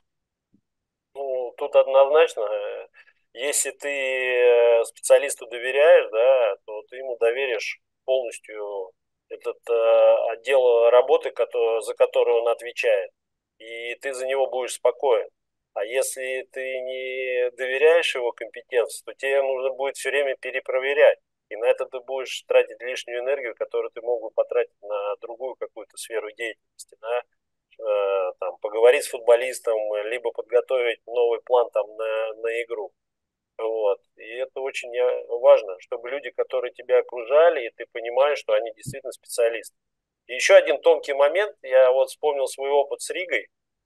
Ну, тут однозначно, э, если ты э, специалисту доверяешь, да, то ты ему доверишь полностью этот э, отдел работы, который, за который он отвечает, и ты за него будешь спокоен. А если ты не доверяешь его компетенции, то тебе нужно будет все время перепроверять. И на это ты будешь тратить лишнюю энергию, которую ты мог бы потратить на другую какую-то сферу деятельности, да, э, там, поговорить с футболистом, либо подготовить новый план там на, на игру. Вот. И это очень э, важно, чтобы люди, которые тебя окружали, и ты понимаешь, что они действительно специалисты. И еще один тонкий момент, я вот вспомнил свой опыт с Ригой,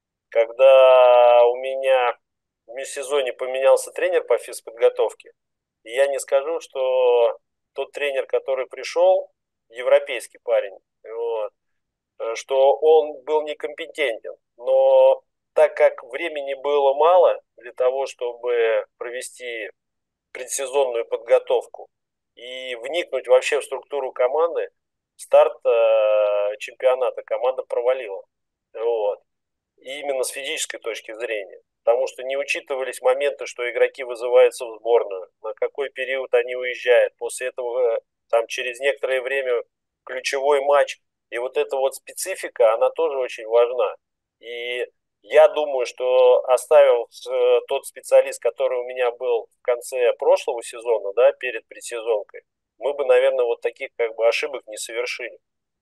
когда у меня в межсезонье поменялся тренер по физподготовке. И я не скажу, что тот тренер, который пришел, европейский парень, вот, э, что он был некомпетентен. Но так как времени было мало для того, чтобы провести предсезонную подготовку и вникнуть вообще в структуру команды, старт э, чемпионата команда провалила. Вот. И именно с физической точки зрения. Потому что не учитывались моменты, что игроки вызываются в сборную, на какой период они уезжают. После этого там через некоторое время ключевой матч. И вот эта вот специфика, она тоже очень важна. И я думаю, что оставил э, тот специалист, который у меня был в конце прошлого сезона, да, перед предсезонкой, мы бы, наверное, вот таких как бы ошибок не совершили.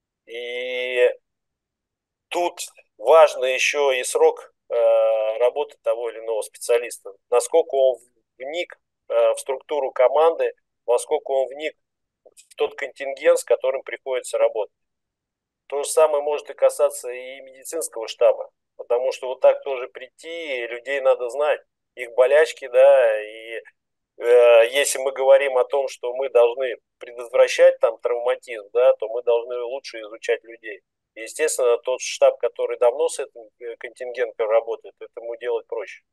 И тут важно еще и срок э, работы того или иного специалиста. Насколько он вник э, в структуру команды, насколько он вник в тот контингент, с которым приходится работать. То же самое может и касаться и медицинского штаба. Потому что вот так тоже прийти, людей надо знать, их болячки, да, и э, если мы говорим о том, что мы должны предотвращать там травматизм, да, то мы должны лучше изучать людей. Естественно, тот штаб, который давно с этим э, контингентом работает, этому делать проще.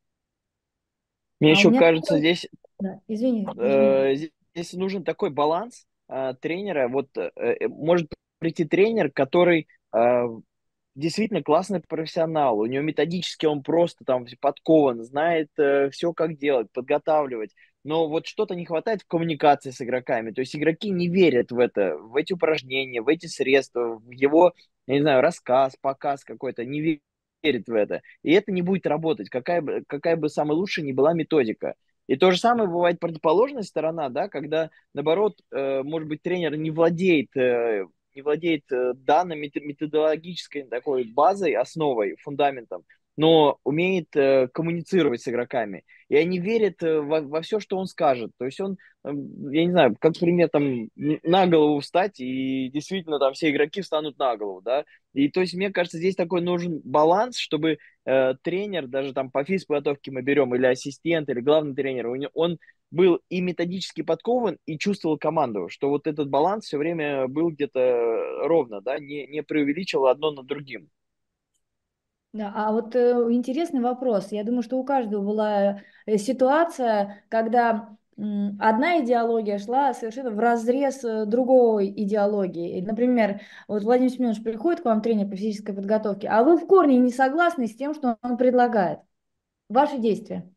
Мне А у еще меня кажется, такой... здесь, Да, извини, извини. э, здесь нужен такой баланс э, тренера. Вот э, э, может прийти тренер, который э, действительно классный профессионал, у него методически он просто там подкован, знает э, все, как делать, подготавливать. Но вот что-то не хватает в коммуникации с игроками. То есть игроки не верят в это, в эти упражнения, в эти средства, в его, я не знаю, рассказ, показ какой-то, не ве- верят в это. И это не будет работать, какая бы, какая бы самая лучшая ни была методика. И то же самое бывает противоположная сторона, да, когда, наоборот, э, может быть, тренер не владеет э, не владеет э, данной методологической такой базой, основой, фундаментом, но умеет э, коммуницировать с игроками. И они верят э, во, во все, что он скажет. То есть он, э, я не знаю, как пример, там, на голову встать, и действительно там все игроки встанут на голову, да. И то есть, мне кажется, здесь такой нужен баланс, чтобы э, тренер, даже там по физподготовке мы берем, или ассистент, или главный тренер, он был и методически подкован, и чувствовал команду, что вот этот баланс все время был где-то ровно, да, не, не преувеличил одно над другим. Да, а вот э, интересный вопрос. Я думаю, что у каждого была э, ситуация, когда м, одна идеология шла совершенно в разрез э, другой идеологии. И, например, вот Владимир Семенович приходит к вам, тренер по физической подготовке, а вы в корне не согласны с тем, что он предлагает. Ваши действия.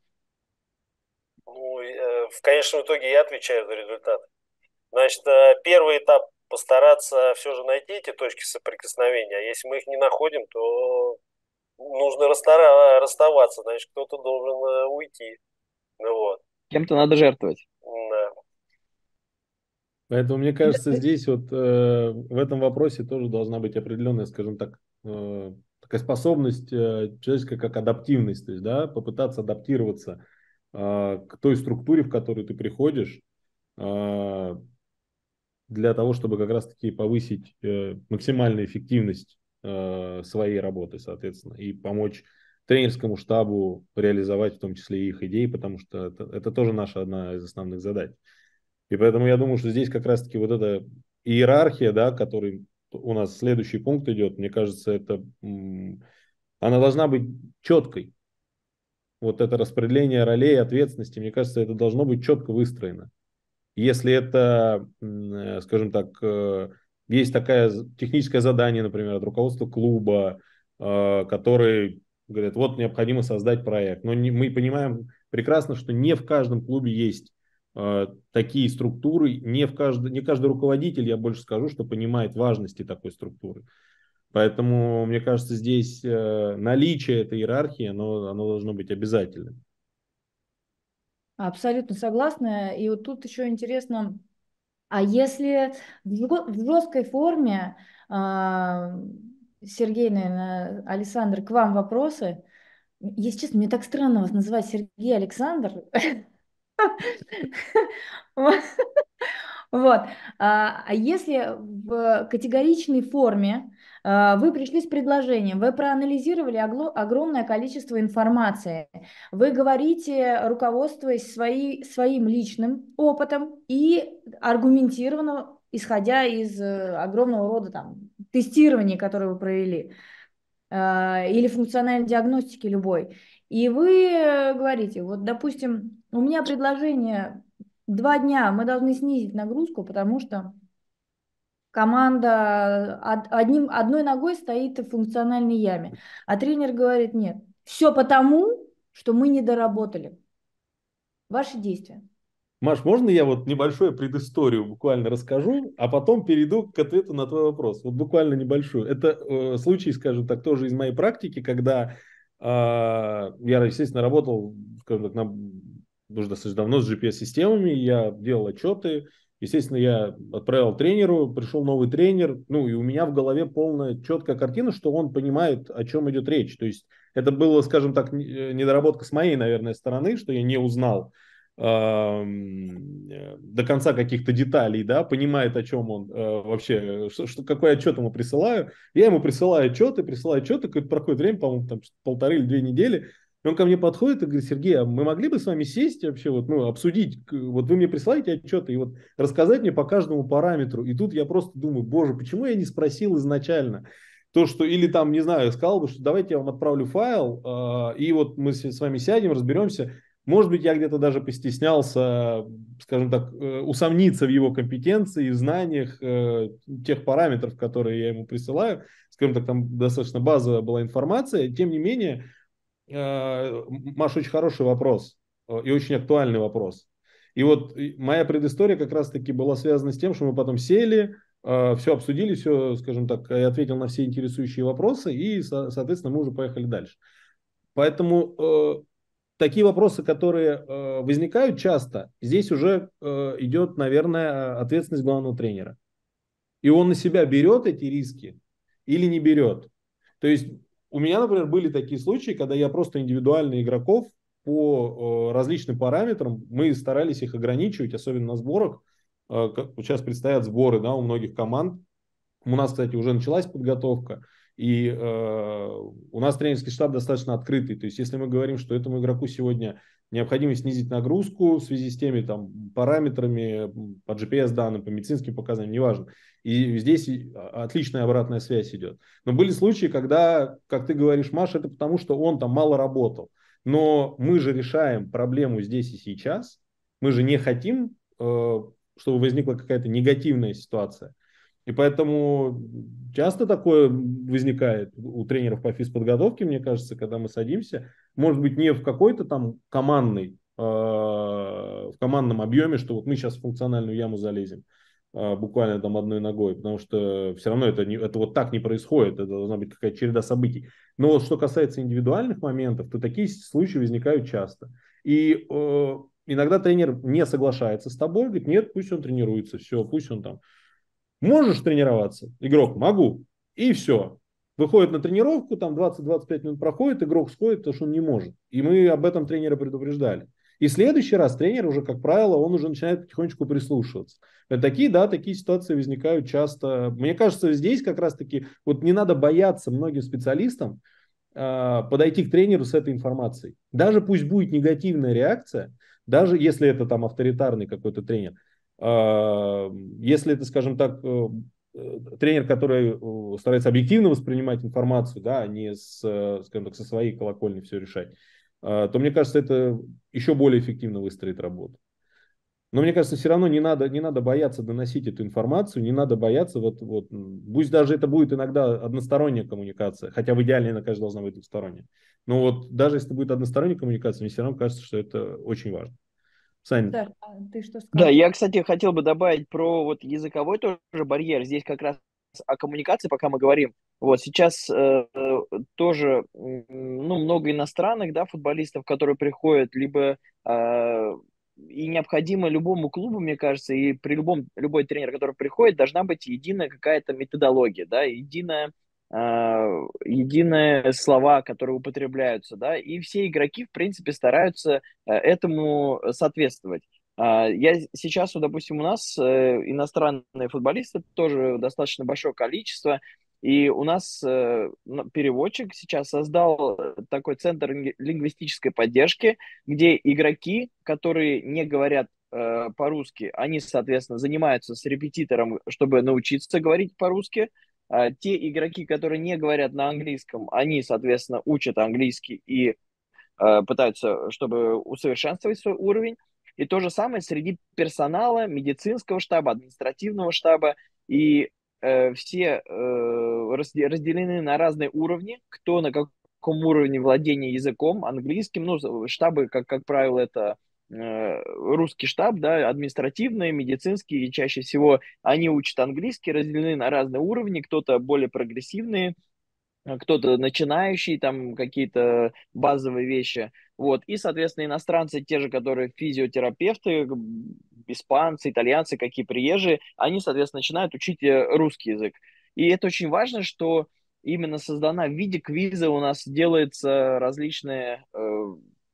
Ну, э, в конечном итоге я отвечаю за результат. Значит, э, первый этап постараться все же найти эти точки соприкосновения. А если мы их не находим, то нужно расстара- расставаться, значит, кто-то должен э, уйти. Ну, вот. Кем-то надо жертвовать. Да. Поэтому, мне кажется, здесь вот э, в этом вопросе тоже должна быть определенная, скажем так, э, такая способность э, человеческая, как адаптивность, то есть, да, попытаться адаптироваться э, к той структуре, в которую ты приходишь, э, для того, чтобы как раз-таки повысить э, максимальную эффективность э, своей работы, соответственно, и помочь тренерскому штабу реализовать в том числе и их идеи, потому что это, это тоже наша одна из основных задач. И поэтому я думаю, что здесь как раз-таки вот эта иерархия, да, который у нас следующий пункт идет, мне кажется, это, м, она должна быть четкой. Вот это распределение ролей, ответственности, мне кажется, это должно быть четко выстроено. Если это, м, э, скажем так, э, есть такое техническое задание, например, от руководства клуба, э, который говорят, вот необходимо создать проект. Но не, мы понимаем прекрасно, что не в каждом клубе есть э, такие структуры, не, в каждый, не каждый руководитель, я больше скажу, что понимает важности такой структуры. Поэтому, мне кажется, здесь э, наличие этой иерархии, оно, оно должно быть обязательным. Абсолютно согласна. И вот тут еще интересно, а если в жё- в жесткой форме, а, Сергей, наверное, Александр, к вам вопросы. Если честно, мне так странно вас называть Сергей Александр. Вот. А а если в категоричной форме а, вы пришли с предложением, вы проанализировали огло- огромное количество информации, вы говорите, руководствуясь свои- своим личным опытом и аргументированно, исходя из э, огромного рода там, тестирований, которые вы провели, а, или функциональной диагностики любой. И вы э, говорите, вот, допустим, у меня предложение два дня, мы должны снизить нагрузку, потому что команда од- одним, одной ногой стоит в функциональной яме. А тренер говорит, нет, все потому, что мы не доработали. Ваши действия. Маш, можно я вот небольшую предысторию буквально расскажу, а потом перейду к ответу на твой вопрос? Вот буквально небольшую. Это э, случай, скажем так, тоже из моей практики, когда э, я, естественно, работал, скажем так, на, уже достаточно давно с джи пи эс-системами, я делал отчеты, естественно, я отправил тренеру, пришел новый тренер, ну и у меня в голове полная четкая картина, что он понимает, о чем идет речь. То есть это было, скажем так, недоработка с моей, наверное, стороны, что я не узнал до конца каких-то деталей, да, понимает, о чем он э, вообще, что, что, какой отчет ему присылаю. Я ему присылаю отчеты, присылаю отчеты, какое-то проходит время, по-моему, там полторы или две недели, и он ко мне подходит и говорит, Сергей, а мы могли бы с вами сесть вообще, вот, ну, обсудить, вот вы мне присылаете отчеты и вот рассказать мне по каждому параметру. И тут я просто думаю, боже, почему я не спросил изначально? То, что, или там, не знаю, сказал бы, что давайте я вам отправлю файл, э, и вот мы с, с вами сядем, разберемся. Может быть, я где-то даже постеснялся, скажем так, усомниться в его компетенции и в знаниях э, тех параметров, которые я ему присылаю. Скажем так, там достаточно базовая была информация. Тем не менее, э, Маш, очень хороший вопрос э, и очень актуальный вопрос. И вот моя предыстория как раз-таки была связана с тем, что мы потом сели, э, все обсудили, все, скажем так, я ответил на все интересующие вопросы, и, со- соответственно, мы уже поехали дальше. Поэтому э, такие вопросы, которые э, возникают часто, здесь уже э, идет, наверное, ответственность главного тренера. И он на себя берет эти риски или не берет. То есть у меня, например, были такие случаи, когда я просто индивидуально игроков по э, различным параметрам, мы старались их ограничивать, особенно на сборах. Э, как, вот сейчас предстоят сборы, да, у многих команд. У нас, кстати, уже началась подготовка. И э, у нас тренерский штаб достаточно открытый. То есть, если мы говорим, что этому игроку сегодня необходимо снизить нагрузку в связи с теми там, параметрами по джи пи эс-данным, по медицинским показаниям, неважно. И здесь отличная обратная связь идет. Но были случаи, когда, как ты говоришь, Маша, это потому, что он там мало работал. Но мы же решаем проблему здесь и сейчас. Мы же не хотим, э, чтобы возникла какая-то негативная ситуация. И поэтому часто такое возникает у тренеров по физподготовке, мне кажется, когда мы садимся, может быть, не в какой-то там командной, э, в командном объеме, что вот мы сейчас в функциональную яму залезем, э, буквально там одной ногой, потому что все равно это, не, это вот так не происходит, это должна быть какая-то череда событий. Но вот что касается индивидуальных моментов, то такие случаи возникают часто. И э, иногда тренер не соглашается с тобой, говорит, нет, пусть он тренируется, все, пусть он там. Можешь тренироваться? Игрок, могу. И все. Выходит на тренировку, там двадцать-двадцать пять минут проходит, игрок сходит, потому что он не может. И мы об этом тренера предупреждали. И в следующий раз тренер уже, как правило, он уже начинает потихонечку прислушиваться. Такие, да, такие ситуации возникают часто. Мне кажется, здесь как раз-таки вот не надо бояться многим специалистам э, подойти к тренеру с этой информацией. Даже пусть будет негативная реакция, даже если это там авторитарный какой-то тренер, э, если это, скажем так, э, тренер, который э, старается объективно воспринимать информацию, да, а не с, э, скажем так, со своей колокольни все решать, э, то мне кажется, это еще более эффективно выстроит работу. Но мне кажется, все равно не надо, не надо бояться доносить эту информацию, не надо бояться, вот, вот, пусть даже это будет иногда односторонняя коммуникация, хотя в идеале она, конечно, должна быть двусторонняя. Но вот даже если это будет односторонняя коммуникация, мне все равно кажется, что это очень важно. Сань. Саш, а ты что Да, скажешь? я, кстати, хотел бы добавить про вот языковой тоже барьер. Здесь как раз о коммуникации, пока мы говорим. Вот сейчас э, э, тоже м, ну, много иностранных, да, футболистов, которые приходят, либо э, и необходимо любому клубу, мне кажется, и при любом любой тренер, который приходит, должна быть единая какая-то методология, да, единая э, единые слова, которые употребляются, да, и все игроки, в принципе, стараются э, этому соответствовать. А, Я сейчас, вот, допустим, у нас э, иностранные футболисты тоже достаточно большое количество, и у нас э, н- переводчик сейчас создал э, такой центр линг- лингвистической поддержки, где игроки, которые не говорят э, по-русски, они, соответственно, занимаются с репетитором, чтобы научиться говорить по-русски. А те игроки, которые не говорят на английском, они, соответственно, учат английский и э, пытаются, чтобы усовершенствовать свой уровень. И то же самое среди персонала, медицинского штаба, административного штаба. И э, все э, разде- разделены на разные уровни, кто на каком уровне владения языком, английским. Ну, штабы, как, как правило, это э, русский штаб, да, административные, медицинские, и чаще всего они учат английский, разделены на разные уровни, кто-то более прогрессивные, а кто-то начинающий, там какие-то базовые вещи. Вот. И, соответственно, иностранцы, те же, которые физиотерапевты, испанцы, итальянцы, какие приезжие, они, соответственно, начинают учить э, русский язык. И это очень важно, что именно создана в виде квиза у нас делается различные э,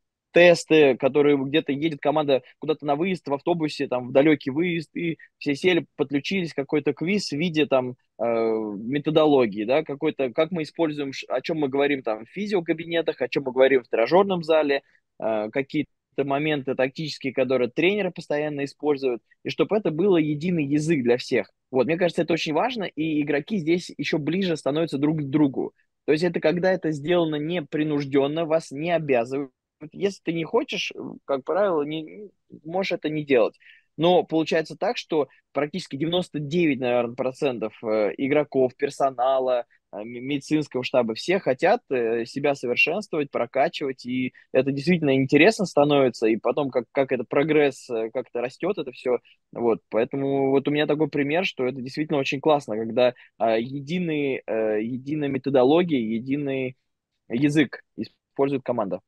тесты, которые где-то едет команда куда-то на выезд в автобусе, там, в далекий выезд, и все сели, подключились, какой-то квиз в виде там э, методологии, да, какой-то, как мы используем, ш- о чем мы говорим там в физиокабинетах, о чем мы говорим в тренажерном зале, э, какие-то моменты тактические, которые тренеры постоянно используют, и чтобы это было единый язык для всех. Вот, мне кажется, это очень важно, и игроки здесь еще ближе становятся друг к другу. То есть это когда это сделано непринужденно, вас не обязывают. Если ты не хочешь, как правило, не, можешь это не делать. Но получается так, что практически девяносто девять, наверное, процентов э, игроков, персонала, э, медицинского штаба, все хотят э, себя совершенствовать, прокачивать, и это действительно интересно становится, и потом, как, как это прогресс, э, как это растет, это все, вот, поэтому вот у меня такой пример, что это действительно очень классно, когда э, единый, э, единая методология, единый язык использует команда.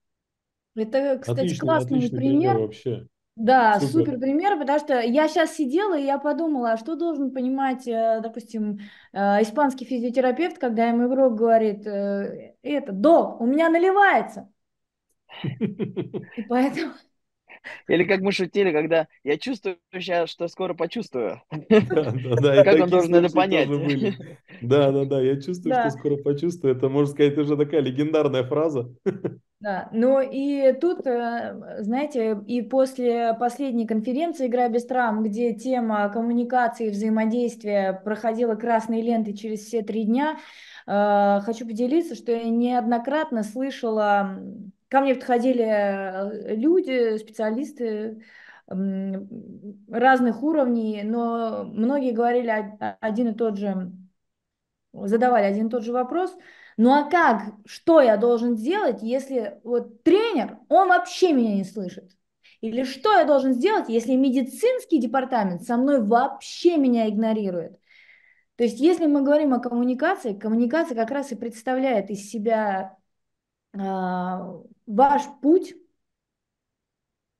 Это, кстати, Отличный, классный отличный пример пример. вообще. Да, Супер. супер пример, потому что я сейчас сидела и я подумала, а что должен понимать, э, допустим, э, испанский физиотерапевт, когда ему игрок говорит, э, это, док, у меня наливается. И поэтому, Или как мы шутили, когда я чувствую сейчас, что скоро почувствую. Да, да, да, и Как он такие должен это случаи понять? тоже были. Да, да, да, я чувствую, что да, скоро почувствую. Это, можно сказать, уже такая легендарная фраза. да. Но и тут, э, знаете, и после последней конференции «Игра без травм», где тема коммуникации и взаимодействия проходила красной лентой через все три дня, э, хочу поделиться, что я неоднократно слышала, м, ко мне подходили э, люди, специалисты м, разных уровней, но многие говорили о- один и тот же, задавали один и тот же вопрос. Ну а как, что я должен сделать, если вот тренер, он вообще меня не слышит? Или что я должен сделать, если медицинский департамент со мной вообще меня игнорирует? То есть, если мы говорим о коммуникации, коммуникация как раз и представляет из себя а, ваш путь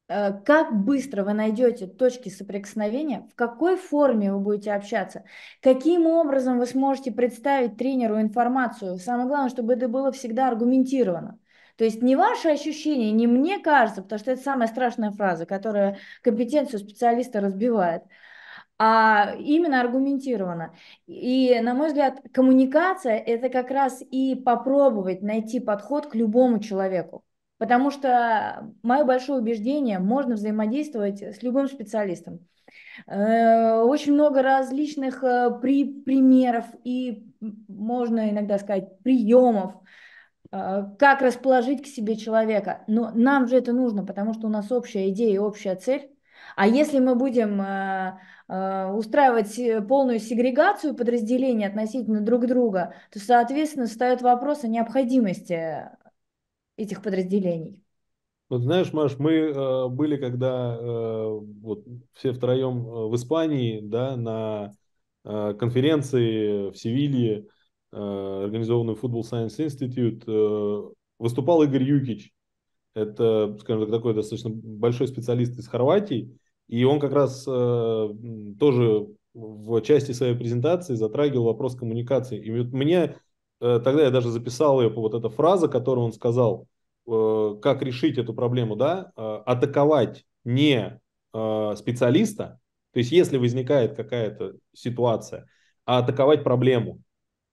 э, как быстро вы найдете точки соприкосновения, в какой форме вы будете общаться, каким образом вы сможете представить тренеру информацию. Самое главное, чтобы это было всегда аргументировано. То есть не ваши ощущения, не мне кажется, потому что это самая страшная фраза, которая компетенцию специалиста разбивает, а именно аргументированно. И, на мой взгляд, коммуникация – это как раз и попробовать найти подход к любому человеку. Потому что, мое большое убеждение, можно взаимодействовать с любым специалистом. Э, Очень много различных э, при, примеров и, можно иногда сказать, приемов, э, как расположить к себе человека. Но нам же это нужно, потому что у нас общая идея и общая цель. А если мы будем э, э, устраивать се- полную сегрегацию подразделений относительно друг друга, то, соответственно, встает вопрос о необходимости этих подразделений. Вот знаешь, Маш, мы э, были когда э, вот все втроем э, в Испании, да, на э, конференции в Севилье, э, организованную Football Science Institute, э, выступал Игорь Юкич. Это, скажем так, такой достаточно большой специалист из Хорватии, и он как раз э, м, тоже в части своей презентации затрагивал вопрос коммуникации. И вот мне э, тогда я даже записал ее, вот эта фраза, которую он сказал, э, как решить эту проблему, да, э, атаковать не э, специалиста, то есть если возникает какая-то ситуация, а атаковать проблему.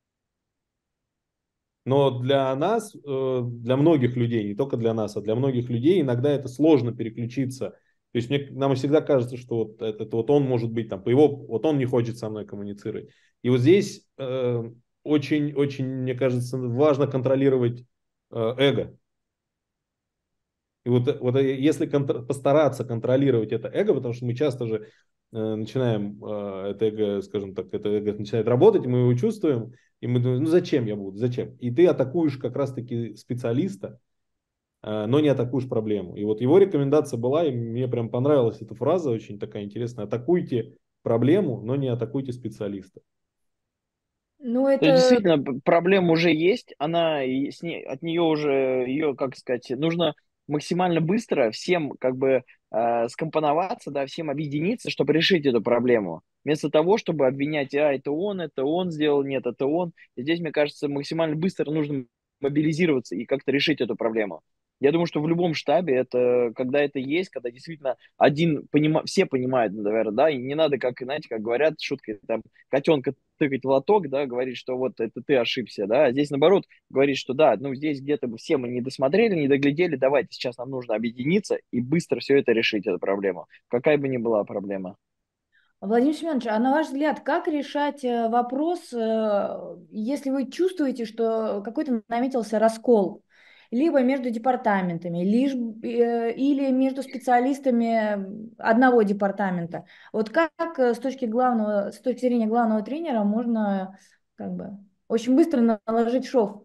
Но для нас, э, для многих людей, не только для нас, а для многих людей иногда это сложно переключиться. То есть мне, нам всегда кажется, что вот это, это вот он может быть там, по его, вот он не хочет со мной коммуницировать. И вот здесь очень-очень, э, мне кажется, важно контролировать э, эго. И вот, вот если контр- постараться контролировать это эго, потому что мы часто же э, начинаем, э, это эго, скажем так, это эго начинает работать, и мы его чувствуем, и мы думаем, ну зачем я буду, зачем? И ты атакуешь как раз-таки специалиста, э, но не атакуешь проблему. И вот его рекомендация была, и мне прям понравилась эта фраза, очень такая интересная, атакуйте проблему, но не атакуйте специалиста. Ну, То есть это действительно п- проблема уже есть, она и с ней, от нее уже ее, как сказать, нужно максимально быстро всем как бы э, скомпоноваться, да, всем объединиться, чтобы решить эту проблему. Вместо того, чтобы обвинять, а это он, это он сделал, нет, это он. И здесь, мне кажется, максимально быстро нужно мобилизироваться и как-то решить эту проблему. Я думаю, что в любом штабе это, когда это есть, когда действительно один понима, все понимают, наверное, да, и не надо, как, знаете, как говорят шуткой, там, котенка тыкать в лоток, да, говорить, что вот это ты ошибся, да, а здесь наоборот говорить, что да, ну здесь где-то все мы не досмотрели, не доглядели, давайте сейчас нам нужно объединиться и быстро все это решить, эту проблему, какая бы ни была проблема. Владимир Семенович, а на ваш взгляд, как решать э, вопрос, э, если вы чувствуете, что какой-то наметился раскол, либо между департаментами, лишь, э, или между специалистами одного департамента? Вот как э, с точки главного, с точки зрения главного тренера можно как бы очень быстро наложить шов?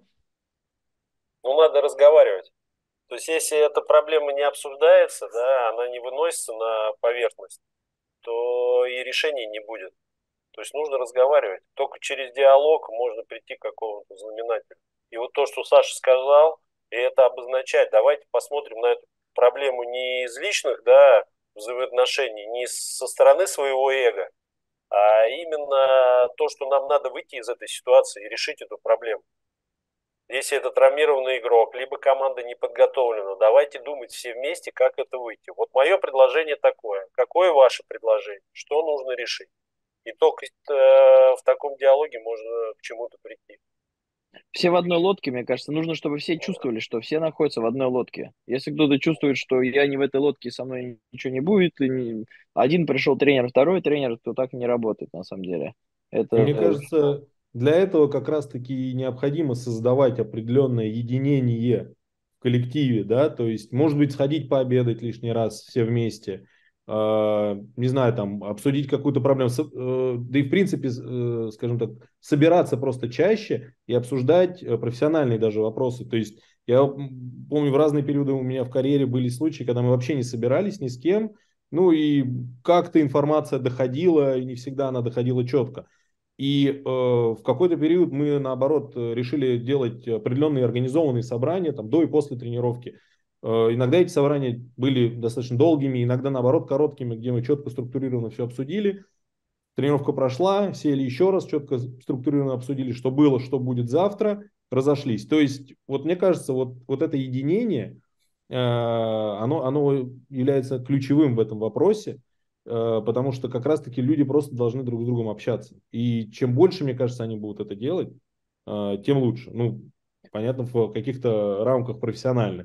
Ну, надо разговаривать. То есть, если эта проблема не обсуждается, да, она не выносится на поверхность, то и решения не будет. То есть нужно разговаривать. Только через диалог можно прийти к какому-то знаменателю. И вот то, что Саша сказал, и это обозначает, давайте посмотрим на эту проблему не из личных, да, взаимоотношений, не со стороны своего эго, а именно то, что нам надо выйти из этой ситуации и решить эту проблему. Если это травмированный игрок, либо команда не подготовлена, давайте думать все вместе, как это выйти. Вот мое предложение такое. Какое ваше предложение? Что нужно решить? И только э, в таком диалоге можно к чему-то прийти. Все в одной лодке, мне кажется, нужно, чтобы все чувствовали, что все находятся в одной лодке. Если кто-то чувствует, что я не в этой лодке, со мной ничего не будет, и не- один пришел тренер, второй тренер, то так не работает на самом деле. И мне Это кажется, для этого как раз-таки и необходимо создавать определенное единение в коллективе, да, то есть, может быть, сходить пообедать лишний раз все вместе, э, не знаю, там, обсудить какую-то проблему, С- э, да и в принципе, э, скажем так, собираться просто чаще и обсуждать э, профессиональные даже вопросы, то есть, я м, помню, в разные периоды у меня в карьере были случаи, когда мы вообще не собирались ни с кем, ну и как-то информация доходила, и не всегда она доходила четко. И э, в какой-то период мы, наоборот, э, решили делать определенные организованные собрания там, до и после тренировки. Иногда эти собрания были достаточно долгими, иногда, наоборот, короткими, где мы четко структурированно все обсудили. Тренировка прошла, сели еще раз, четко структурированно обсудили, что было, что будет завтра, разошлись. То есть, вот мне кажется, вот, вот это единение, э, оно, оно является ключевым в этом вопросе, э, потому что как раз-таки люди просто должны друг с другом общаться. И чем больше, мне кажется, они будут это делать, э, тем лучше. Ну, понятно, в каких-то рамках профессиональных.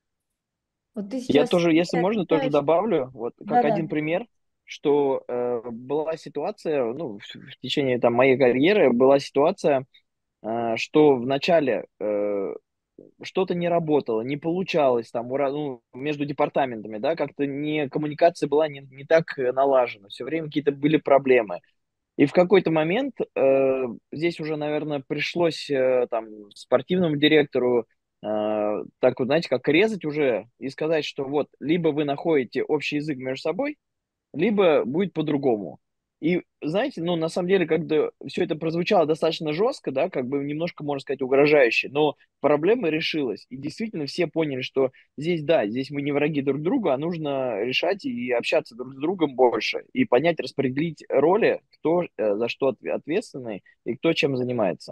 Вот ты Я сейчас тоже, если можно, тоже отвечаешь. добавлю, вот как Да-да. один пример, что э, была ситуация, ну, в, в течение там моей карьеры была ситуация, э, что в начале э, что-то не работало, не получалось там ура- ну, между департаментами, да, как-то не, коммуникация была не, не так налажена, все время какие-то были проблемы. И в какой-то момент э, здесь уже, наверное, пришлось э, там спортивному директору э, так вот, знаете, как резать уже и сказать, что вот либо вы находите общий язык между собой, либо будет по-другому. И знаете, ну, на самом деле, когда все это прозвучало достаточно жестко, да, как бы немножко, можно сказать, угрожающе, но проблема решилась. И действительно все поняли, что здесь, да, здесь мы не враги друг другу, а нужно решать и общаться друг с другом больше, и понять, распределить роли, кто э, за что отве- ответственный и кто чем занимается.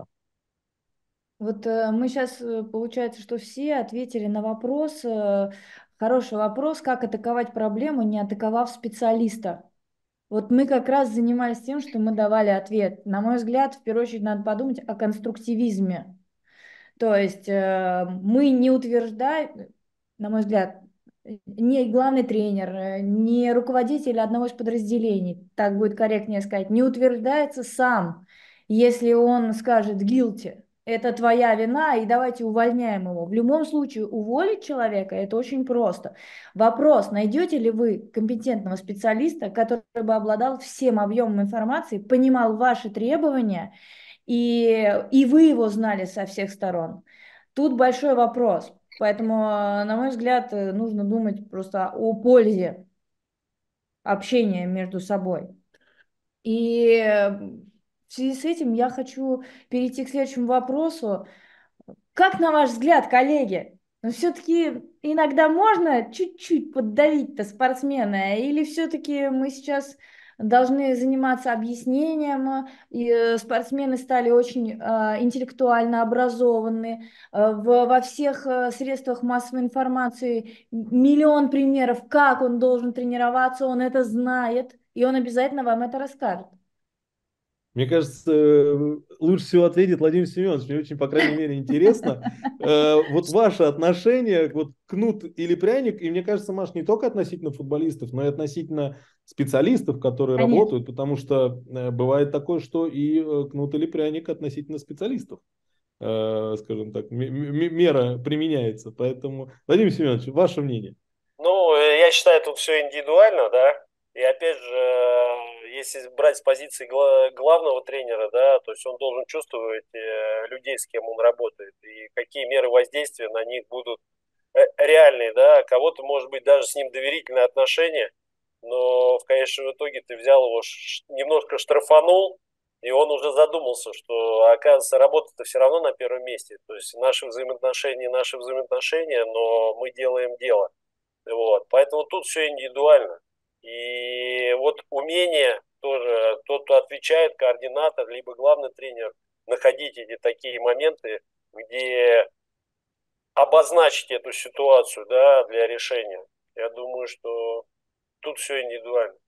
Вот э, мы сейчас, получается, что все ответили на вопрос, э, хороший вопрос, как атаковать проблему, не атаковав специалиста. Вот мы как раз занимались тем, что мы давали ответ. На мой взгляд, в первую очередь надо подумать о конструктивизме. То есть э, мы не утверждаем, на мой взгляд, не главный тренер, э, не руководитель одного из подразделений, так будет корректнее сказать, не утверждается сам, если он скажет guilty, это твоя вина, и давайте увольняем его. В любом случае уволить человека это очень просто. Вопрос, найдете ли вы компетентного специалиста, который бы обладал всем объемом информации, понимал ваши требования, и, и вы его знали со всех сторон. Тут большой вопрос. Поэтому, э, на мой взгляд, э, нужно думать просто о пользе общения между собой. И э, в связи с этим я хочу перейти к следующему вопросу. Как, на ваш взгляд, коллеги, но все-таки иногда можно чуть-чуть поддавить-то спортсмена, или все-таки мы сейчас должны заниматься объяснением, и э, спортсмены стали очень э, интеллектуально образованы, э, в, во всех э, средствах массовой информации миллион примеров, как он должен тренироваться, он это знает, и он обязательно вам это расскажет. Мне кажется, э, лучше всего ответит Владимир Семенович. Мне очень, по крайней мере, интересно. Э, Вот ваше отношение, вот кнут или пряник, и мне кажется, Маш, не только относительно футболистов, но и относительно специалистов, которые Конечно. работают, потому что э, бывает такое, что и э, кнут или пряник относительно специалистов, э, скажем так, м- м- мера применяется. Поэтому, Владимир Семенович, ваше мнение. Ну, э, я считаю, тут все индивидуально, да. И опять же, э, если брать с позиции гла- главного тренера, да, то есть он должен чувствовать э, людей, с кем он работает, и какие меры воздействия на них будут э, реальные, да. Кого-то, может быть, даже с ним доверительные отношения, но в конечном итоге ты взял его, ш- немножко штрафанул, и он уже задумался, что, оказывается, работа-то все равно на первом месте. То есть наши взаимоотношения, наши взаимоотношения, но мы делаем дело. Вот. Поэтому тут все индивидуально. И вот умение тоже, тот, кто отвечает, координатор, либо главный тренер, находить эти такие моменты, где обозначить эту ситуацию, да, для решения. Я думаю, что тут все индивидуально.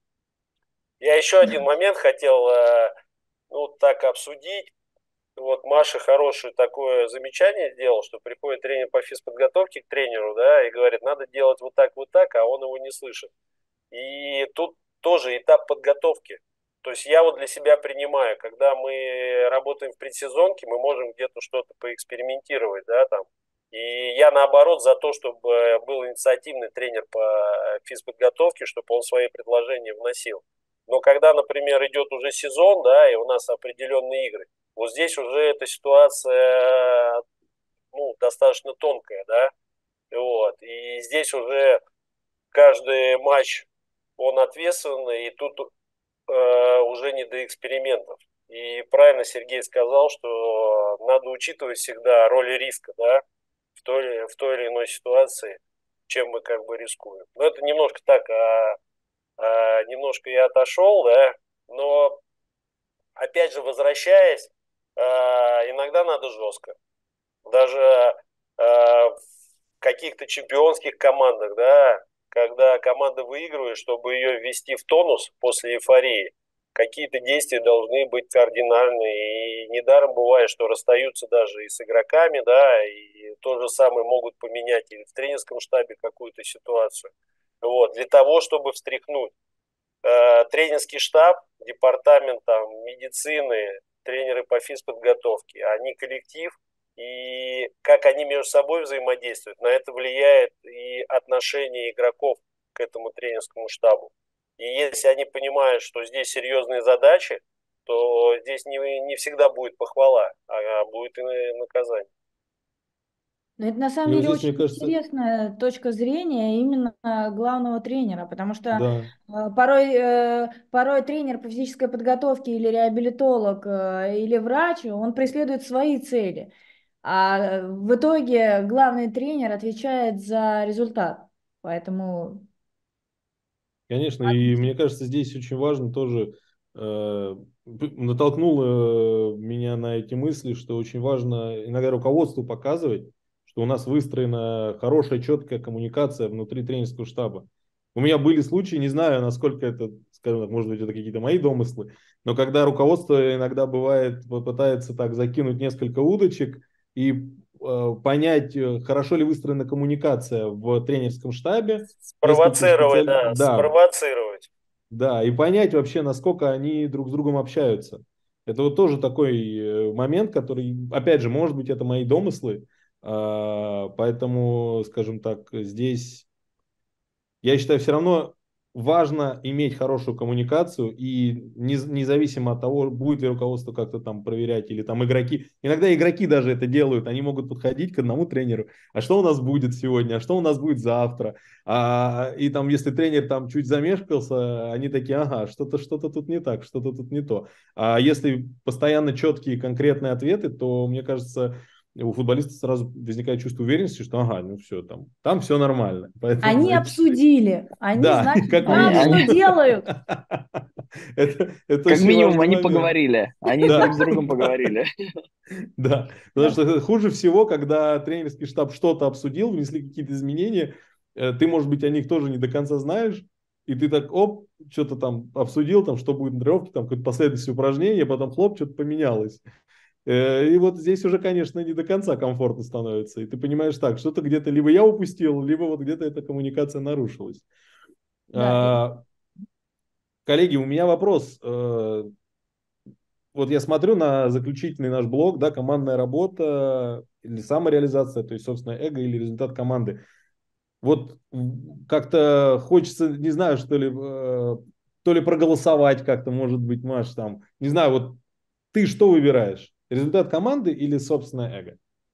Я еще один момент хотел э, ну, так обсудить. Вот Маша хорошее такое замечание сделал, что приходит тренер по физподготовке к тренеру, да, и говорит, надо делать вот так, вот так, а он его не слышит. И тут тоже этап подготовки. То есть я вот для себя принимаю, когда мы работаем в предсезонке, мы можем где-то что-то поэкспериментировать, да, там. И я наоборот за то, чтобы был инициативный тренер по физподготовке, чтобы он свои предложения вносил. Но когда, например, идет уже сезон, да, и у нас определенные игры, вот здесь уже эта ситуация, ну, достаточно тонкая, да, вот. И здесь уже каждый матч он ответственный, и тут э, уже не до экспериментов. И правильно Сергей сказал, что надо учитывать всегда роль риска, да, в той, в той или иной ситуации. чем мы как бы рискуем. Но это немножко так, а, а, немножко я отошел, да, но опять же, возвращаясь, а, иногда надо жестко. Даже а, в каких-то чемпионских командах, да, когда команда выигрывает, чтобы ее ввести в тонус после эйфории, какие-то действия должны быть кардинальные. И недаром бывает, что расстаются даже и с игроками, да, и то же самое могут поменять или в тренерском штабе какую-то ситуацию. Вот, для того, чтобы встряхнуть э, тренерский штаб, департамент там, медицины, тренеры по физподготовке, они коллектив, и как они между собой взаимодействуют, на это влияет и отношение игроков к этому тренерскому штабу. И если они понимают, что здесь серьезные задачи, то здесь не, не всегда будет похвала, а будет и наказание. Но это на И самом вот деле здесь, очень мне кажется, интересная точка зрения именно главного тренера, потому что да, э, порой, э, порой тренер по физической подготовке или реабилитолог э, или врач, он преследует свои цели, а в итоге главный тренер отвечает за результат. Поэтому конечно, и мне кажется, здесь очень важно тоже, э, п- натолкнуло меня на эти мысли, что очень важно иногда руководству показывать, что у нас выстроена хорошая, четкая коммуникация внутри тренерского штаба. У меня были случаи, не знаю, насколько это, скажем так, может быть, это какие-то мои домыслы, но когда руководство иногда бывает, пытается так закинуть несколько удочек и э, понять, э, хорошо ли выстроена коммуникация в тренерском штабе, нескольких Спровоцировать, специалистов, да, да, спровоцировать. да, и понять вообще, насколько они друг с другом общаются. Это вот тоже такой э, момент, который, опять же, может быть, это мои домыслы, а, поэтому, скажем так, здесь я считаю, все равно важно иметь хорошую коммуникацию и не- независимо от того, будет ли руководство как-то там проверять или там игроки. Иногда игроки даже это делают, они могут подходить к одному тренеру. А что у нас будет сегодня? А что у нас будет завтра? А, и там, если тренер там чуть замешкался, они такие, ага, что-то что-то тут не так, что-то тут не то. А если постоянно четкие конкретные ответы, то, мне кажется, у футболиста сразу возникает чувство уверенности, что ага, ну все, там, там все нормально. Поэтому, они значит, обсудили, они, да, значит, как Они, знают, что минимум. они, делают. Это, это как очень минимум, важный они момент. поговорили. Они друг Да, с другом да, поговорили. да. Потому что хуже всего, когда тренерский штаб что-то обсудил, внесли какие-то изменения, э, ты, может быть, о них тоже не до конца знаешь, и ты так, оп, что-то там обсудил, там, что будет на тренировке, там, какое-то последующее упражнение, потом хлоп, что-то поменялось. Э, И вот здесь уже, конечно, не до конца комфортно становится. И ты понимаешь так, что-то где-то либо я упустил, либо вот где-то эта коммуникация нарушилась. Да, и- А, Коллеги, у меня вопрос. Э, Вот я смотрю на заключительный наш блок, да, командная работа или самореализация, то есть, собственно, эго или результат команды. Вот м, как-то хочется, не знаю, что ли, э, то ли проголосовать как-то, может быть, Маш, там, не знаю, вот ты что выбираешь? Результат команды или собственное эго?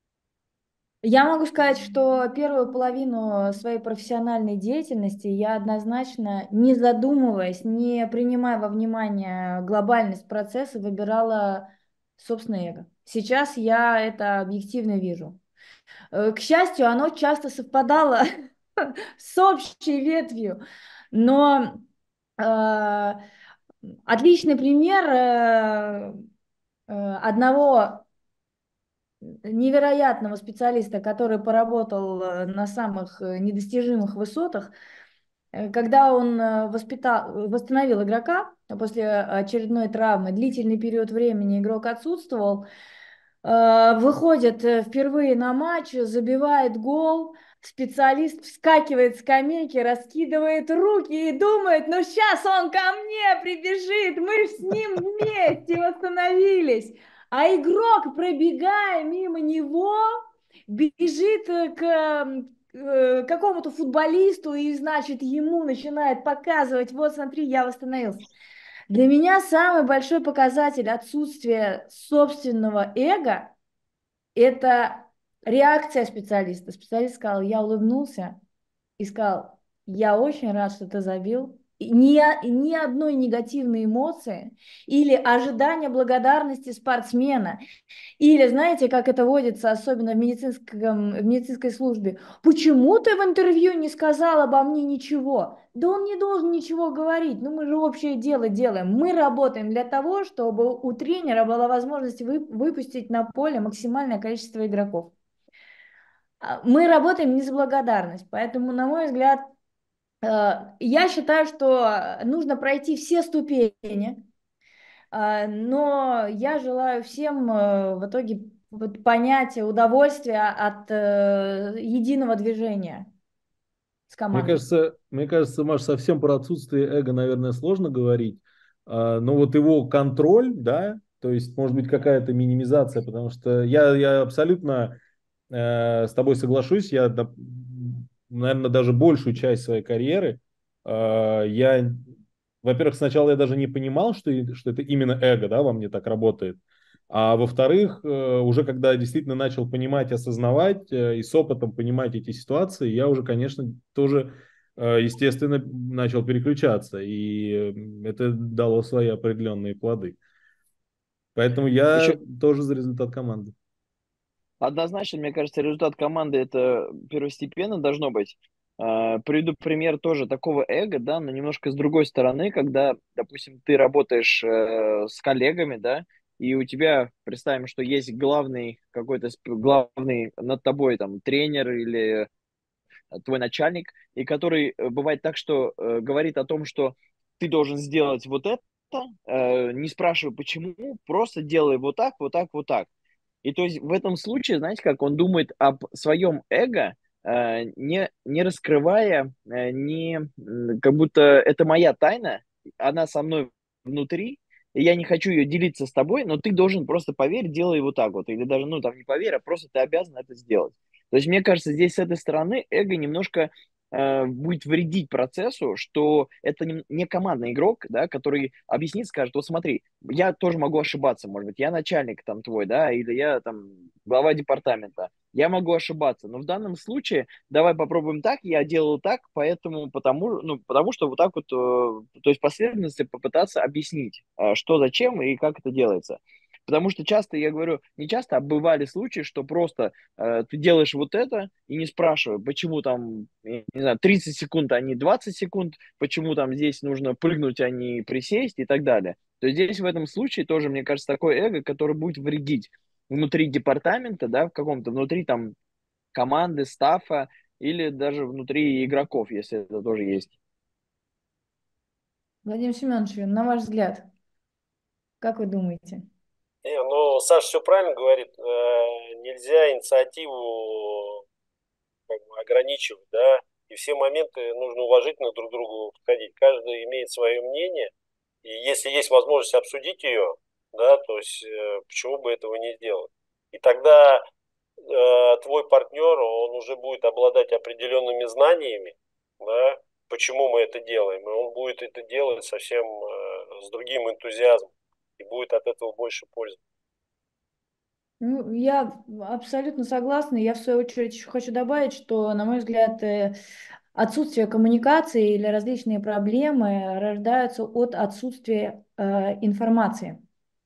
Я могу сказать, что первую половину своей профессиональной деятельности я однозначно, не задумываясь, не принимая во внимание глобальность процесса, выбирала собственное эго. Сейчас я это объективно вижу. Э, К счастью, оно часто совпадало с общей ветвью, но э, отличный пример э, э, одного невероятного специалиста, который поработал э, на самых э, недостижимых высотах, э, когда он э, воспитал, восстановил игрока после очередной травмы, длительный период времени игрок отсутствовал, э, выходит э, впервые на матч, забивает гол, специалист вскакивает с скамейки, раскидывает руки и думает, ну сейчас он ко мне прибежит, мы ж с ним вместе восстановились. А игрок, пробегая мимо него, бежит э, к э, какому-то футболисту и, значит, ему начинает показывать, вот смотри, я восстановился. Для меня самый большой показатель отсутствия собственного эго – это реакция специалиста. Специалист сказал, я улыбнулся и сказал, я очень рад, что ты забил, ни, ни одной негативной эмоции или ожидания благодарности спортсмена. Или знаете, как это водится, особенно в, медицинском, в медицинской службе? Почему ты в интервью не сказал обо мне ничего? Да он не должен ничего говорить, ну мы же общее дело делаем. Мы работаем для того, чтобы у тренера была возможность вы, выпустить на поле максимальное количество игроков. Мы работаем не за благодарность, поэтому, на мой взгляд, я считаю, что нужно пройти все ступени, но я желаю всем в итоге понять удовольствие от единого движения с Мне командой. кажется, мне кажется, Маш, совсем про отсутствие эго, наверное, сложно говорить, а, но вот его контроль, да, то есть, может быть, какая-то минимизация, потому что я, я абсолютно э, с тобой соглашусь, я, наверное, даже большую часть своей карьеры, э, я, во-первых, сначала я даже не понимал, что, и- что это именно эго, да, во мне так работает, а во-вторых, э, уже когда действительно начал понимать, осознавать э, и с опытом понимать эти ситуации, я уже, конечно, тоже, э, естественно, начал переключаться, и э, это дало свои определенные плоды. Поэтому я Еще тоже за результат команды. однозначно, мне кажется, результат команды это первостепенно должно быть. А, Приведу пример тоже такого эго, да, но немножко с другой стороны, когда, допустим, ты работаешь э, с коллегами, да, и у тебя, представим, что есть главный какой-то сп- главный над тобой там тренер или э, твой начальник, и который э, бывает так, что э, говорит о том, что ты должен сделать вот это, э, не спрашивая почему, просто делай вот так, вот так, вот так. И то есть в этом случае, знаете, как он думает об своем эго, э, не, не раскрывая, э, не, м, как будто это моя тайна, она со мной внутри, и я не хочу ее делиться с тобой, но ты должен просто поверь, делай вот так вот. Или даже, ну, там, не поверь, а просто ты обязан это сделать. То есть, мне кажется, здесь с этой стороны эго немножко э, будет вредить процессу, что это не, не командный игрок, да, который объяснит, скажет, вот смотри, я тоже могу ошибаться, может быть, я начальник там твой, да, или я там глава департамента, я могу ошибаться, но в данном случае давай попробуем так, я делал так, поэтому, потому, ну, потому что вот так вот, э, то есть последовательности попытаться объяснить, э, что, зачем и как это делается. Потому что часто, я говорю, не часто, а бывали случаи, что просто э, ты делаешь вот это и не спрашивай, почему там, я не знаю, тридцать секунд, а не двадцать секунд, почему там здесь нужно прыгнуть, а не присесть и так далее. То есть здесь в этом случае тоже, мне кажется, такое эго, которое будет вредить внутри департамента, да, в каком-то, внутри там команды, стафа или даже внутри игроков, если это тоже есть. Владимир Семенович, на ваш взгляд, как вы думаете? Не, ну, Саша все правильно говорит. Э, нельзя инициативу как бы ограничивать, да, и все моменты нужно уважительно друг к другу подходить. Каждый имеет свое мнение, и если есть возможность обсудить ее, да, то есть э, почему бы этого не сделать? И тогда э, твой партнер, он уже будет обладать определенными знаниями, да, почему мы это делаем, и он будет это делать совсем э, с другим энтузиазмом, и будет от этого больше пользы. Ну, я абсолютно согласна. Я, в свою очередь, еще хочу добавить, что, на мой взгляд, э, отсутствие коммуникации или различные проблемы рождаются от отсутствия э, информации.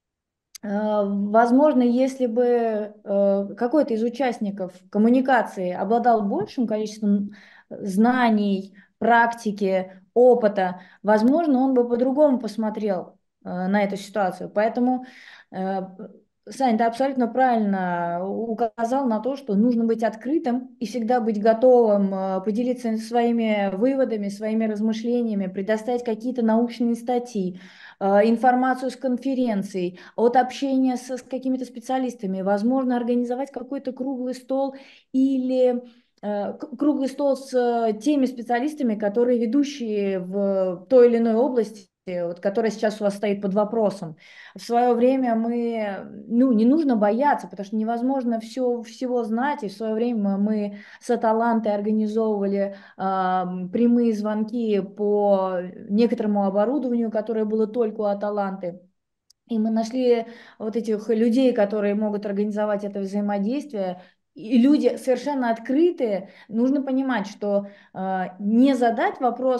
Э, Возможно, если бы э, какой-то из участников коммуникации обладал большим количеством знаний, практики, опыта, возможно, он бы по-другому посмотрел э, на эту ситуацию. Поэтому, э, Сань, ты абсолютно правильно указал на то, что нужно быть открытым и всегда быть готовым э, поделиться своими выводами, своими размышлениями, предоставить какие-то научные статьи, э, информацию с конференций, от общения с, с какими-то специалистами, возможно, организовать какой-то круглый стол или э, к- круглый стол с э, теми специалистами, которые ведущие в той или иной области, вот, которая сейчас у вас стоит под вопросом. В свое время мы, ну, не нужно бояться, потому что невозможно все, всего знать, и в свое время мы с Аталантой организовывали а, прямые звонки по некоторому оборудованию, которое было только у Аталанты. И мы нашли вот этих людей, которые могут организовать это взаимодействие. И люди совершенно открытые. Нужно понимать, что э, не задать вопрос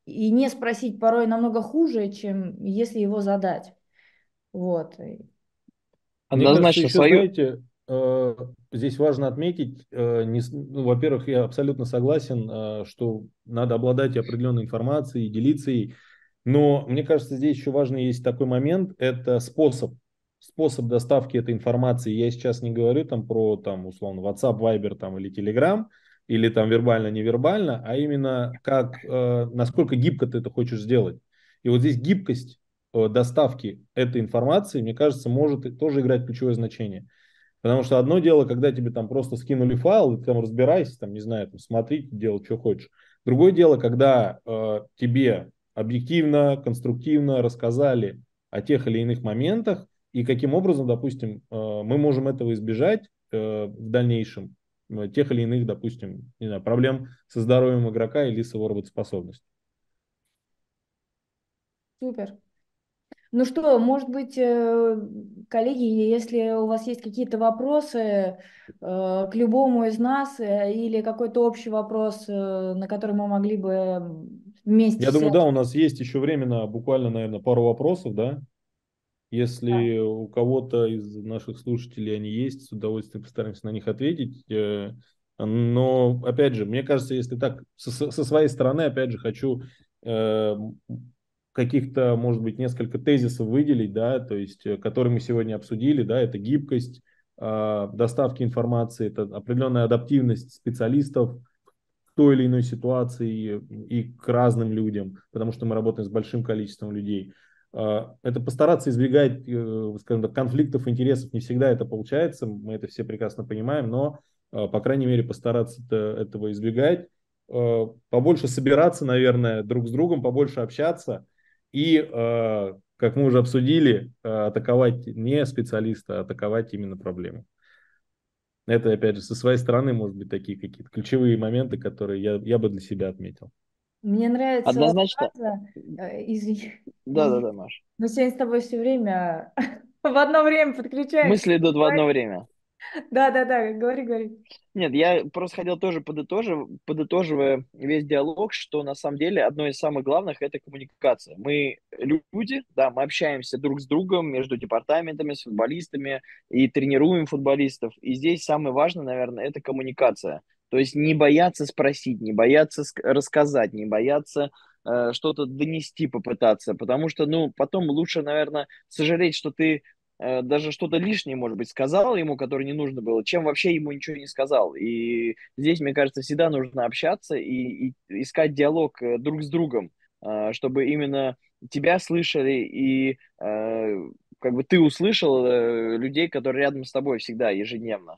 и не спросить порой намного хуже, чем если его задать. Вот. Мне кажется, Однозначно еще, свою. знаете, э, здесь важно отметить, э, не с- ну, во-первых, я абсолютно согласен, э, что надо обладать определенной информацией, делиться ей, но мне кажется, здесь еще важный есть такой момент, это способ, способ доставки этой информации. Я сейчас не говорю там про, там, условно, WhatsApp, Viber там, или Telegram, или там вербально-невербально, а именно как, э, насколько гибко ты это хочешь сделать. И вот здесь гибкость э, доставки этой информации, мне кажется, может и тоже играть ключевое значение. Потому что одно дело, когда тебе там просто скинули файл, и ты там разбирайся, там, не знаю, там, смотри, делай, что хочешь. Другое дело, когда э, тебе объективно, конструктивно рассказали о тех или иных моментах, и каким образом, допустим, э, мы можем этого избежать э, в дальнейшем, э, тех или иных, допустим, не знаю, проблем со здоровьем игрока или с его работоспособностью. Супер. Ну что, может быть, э, коллеги, если у вас есть какие-то вопросы э, к любому из нас э, или какой-то общий вопрос, э, на который мы могли бы м, вместе Я думаю, взять. да, у нас есть еще время на буквально, наверное, пару вопросов, да. Если у кого-то из наших слушателей они есть, с удовольствием постараемся на них ответить. Э, Но, опять же, мне кажется, если так, со, со своей стороны, опять же, хочу э, каких-то, может быть, несколько тезисов выделить, да, то есть, э, которые мы сегодня обсудили, да, это гибкость э, доставки информации, это определенная адаптивность специалистов в той или иной ситуации и к разным людям, потому что мы работаем с большим количеством людей. А, Это постараться избегать, э, скажем так, конфликтов интересов. Не всегда это получается, мы это все прекрасно понимаем, но, э, по крайней мере, постараться это- этого избегать. Э, Побольше собираться, наверное, друг с другом, побольше общаться и, э, как мы уже обсудили, э, атаковать не специалиста, а атаковать именно проблему. Это, опять же, со своей стороны, может быть, такие какие-то ключевые моменты, которые я, я бы для себя отметил. Мне нравится Однозначно. фраза, э, извини, извини, Да-да-да, Маш. мы сегодня с тобой все время в одно время подключаемся. Мысли идут в одно время. Да, да, да, говори, говори. Нет, я просто хотел тоже подытожив, подытоживая весь диалог, что на самом деле одно из самых главных – это коммуникация. Мы люди, да, мы общаемся друг с другом между департаментами, с футболистами и тренируем футболистов. И здесь самое важное, наверное, это коммуникация. То есть не бояться спросить, не бояться ск- рассказать, не бояться э, что-то донести, попытаться, потому что, ну, потом лучше, наверное, сожалеть, что ты э, даже что-то лишнее, может быть, сказал ему, которое не нужно было, чем вообще ему ничего не сказал. И здесь, мне кажется, всегда нужно общаться и, и искать диалог э, друг с другом, э, чтобы именно тебя слышали и э, как бы ты услышал э, людей, которые рядом с тобой всегда, ежедневно.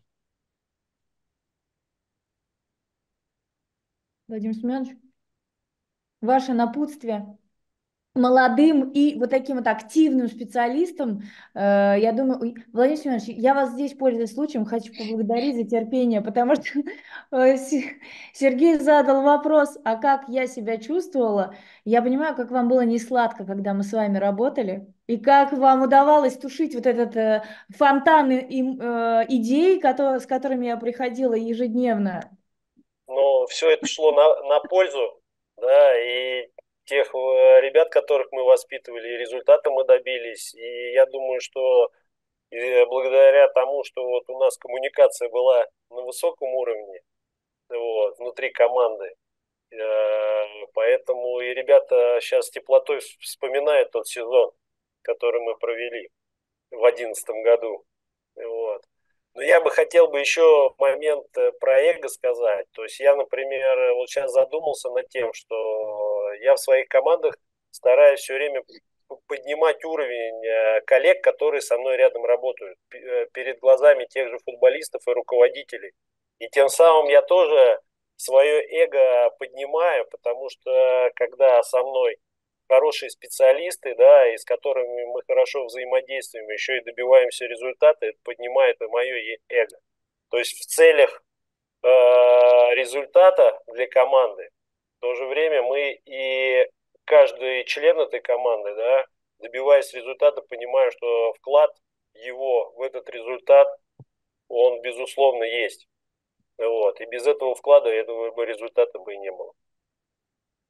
Владимир Семенович, ваше напутствие молодым и вот таким вот активным специалистам, э, я думаю, ой, Владимир Семенович, я вас здесь, пользуясь случаем, хочу поблагодарить за терпение, потому что э, Се- Сергей задал вопрос, а как я себя чувствовала. Я понимаю, как вам было несладко, когда мы с вами работали, и как вам удавалось тушить вот этот э, фонтан и- им, э, идей, кото- с которыми я приходила ежедневно. Но все это шло на, на пользу, да, и тех э, ребят, которых мы воспитывали, и результата мы добились. И я думаю, что э, благодаря тому, что вот у нас коммуникация была на высоком уровне, вот, внутри команды, э, поэтому и ребята сейчас с теплотой вспоминают тот сезон, который мы провели в две тысячи одиннадцатом году. Вот. Но я бы хотел бы еще момент э, про эго сказать. То есть я, например, э, вот сейчас задумался над тем, что я в своих командах стараюсь все время п- поднимать уровень э, коллег, которые со мной рядом работают, п- э, перед глазами тех же футболистов и руководителей. И тем самым я тоже свое эго поднимаю, потому что когда со мной хорошие специалисты, да, и с которыми мы хорошо взаимодействуем, еще и добиваемся результата, это поднимает и мое е- эго. То есть в целях э, результата для команды, в то же время мы и каждый член этой команды, да, добиваясь результата, понимаю, что вклад его в этот результат, он безусловно есть. Вот. И без этого вклада, я думаю, бы результата бы и не было.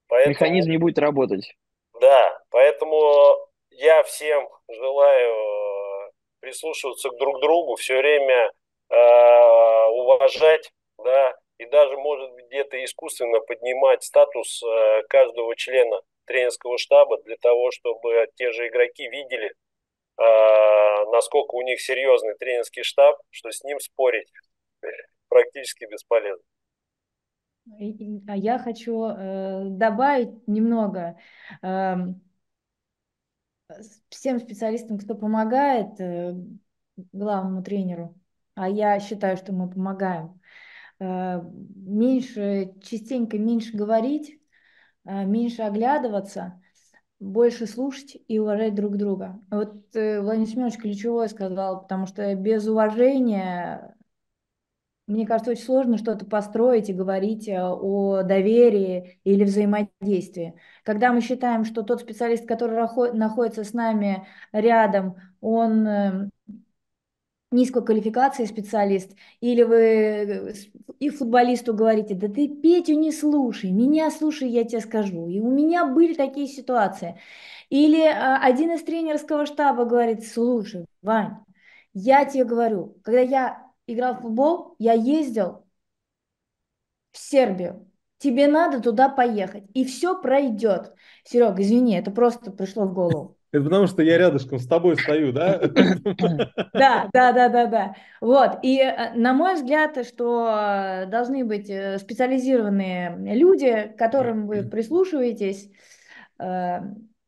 Поэтому, Механизм не будет работать. да, поэтому я всем желаю э, прислушиваться к друг другу, все время э, уважать, да, и даже, может быть, где-то искусственно поднимать статус э, каждого члена тренерского штаба для того, чтобы те же игроки видели, э, насколько у них серьезный тренерский штаб, что с ним спорить практически бесполезно. И- и- А я хочу э, добавить немного. Эм, с- всем специалистам, кто помогает э, главному тренеру, а я считаю, что мы помогаем, э, меньше, частенько меньше говорить, э, меньше оглядываться, больше слушать и уважать друг друга. Вот э, Владимир Семенович ключевое сказал, потому что без уважения, мне кажется, очень сложно что-то построить и говорить э, о доверии или взаимодействии. Когда мы считаем, что тот специалист, который рахо- находится с нами рядом, он э, низкой квалификации специалист, или вы э, с- и футболисту говорите, да ты Петю не слушай, меня слушай, я тебе скажу. И у меня были такие ситуации. Или э, один из тренерского штаба говорит, слушай, Вань, я тебе говорю, когда я играл в футбол, я ездил в Сербию. Тебе надо туда поехать, и все пройдет. Серег, извини, это просто пришло в голову. Это потому, что я рядышком с тобой стою, да? Да, да, да, да, да. Вот. И э, на мой взгляд, что э, должны быть э, специализированные люди, к которым вы прислушиваетесь. Э,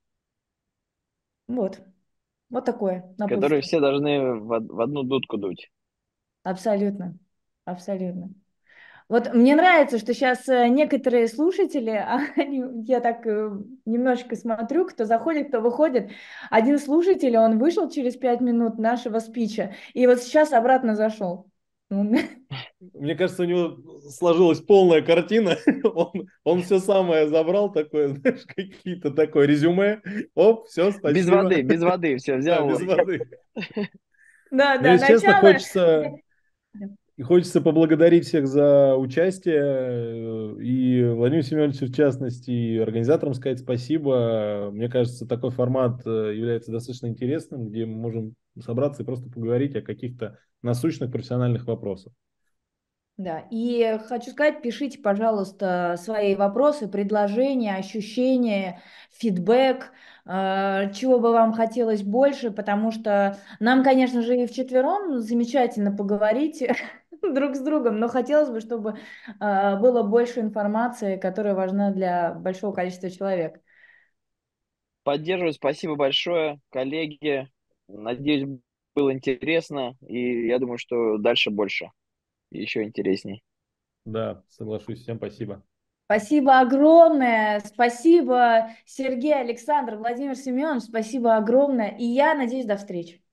Вот. Вот такое Которые напутствие. все должны в, од- в одну дудку дуть. Абсолютно. Абсолютно. Вот мне нравится, что сейчас некоторые слушатели, а они- я так э, немножечко смотрю, кто заходит, кто выходит. Один слушатель, он вышел через пять минут нашего спича, и вот сейчас обратно зашел. Мне кажется, у него сложилась полная картина. Он, он все самое забрал, такое, знаешь, какие-то такое резюме. Оп, все, Без спасибо. воды, без воды, все Да, взял. без воды. Да, Но, да, если честно, начало. хочется, и хочется поблагодарить всех за участие. э, И Владимиру Семеновичу, в частности, и организаторам сказать спасибо. Мне кажется, такой формат э, является достаточно интересным, где мы можем собраться и просто поговорить о каких-то насущных профессиональных вопросах. Да, и хочу сказать, пишите, пожалуйста, свои вопросы, предложения, ощущения, фидбэк, э, чего бы вам хотелось больше, потому что нам, конечно же, и вчетвером замечательно поговорить друг с другом, но хотелось бы, чтобы э, было больше информации, которая важна для большого количества человек. Поддерживаю, спасибо большое, коллеги. Надеюсь, было интересно, и я думаю, что дальше больше, еще интересней. Да, соглашусь. Всем спасибо. Спасибо огромное, спасибо, Сергей, Александр, Владимир Семенович, спасибо огромное, и я надеюсь, до встречи.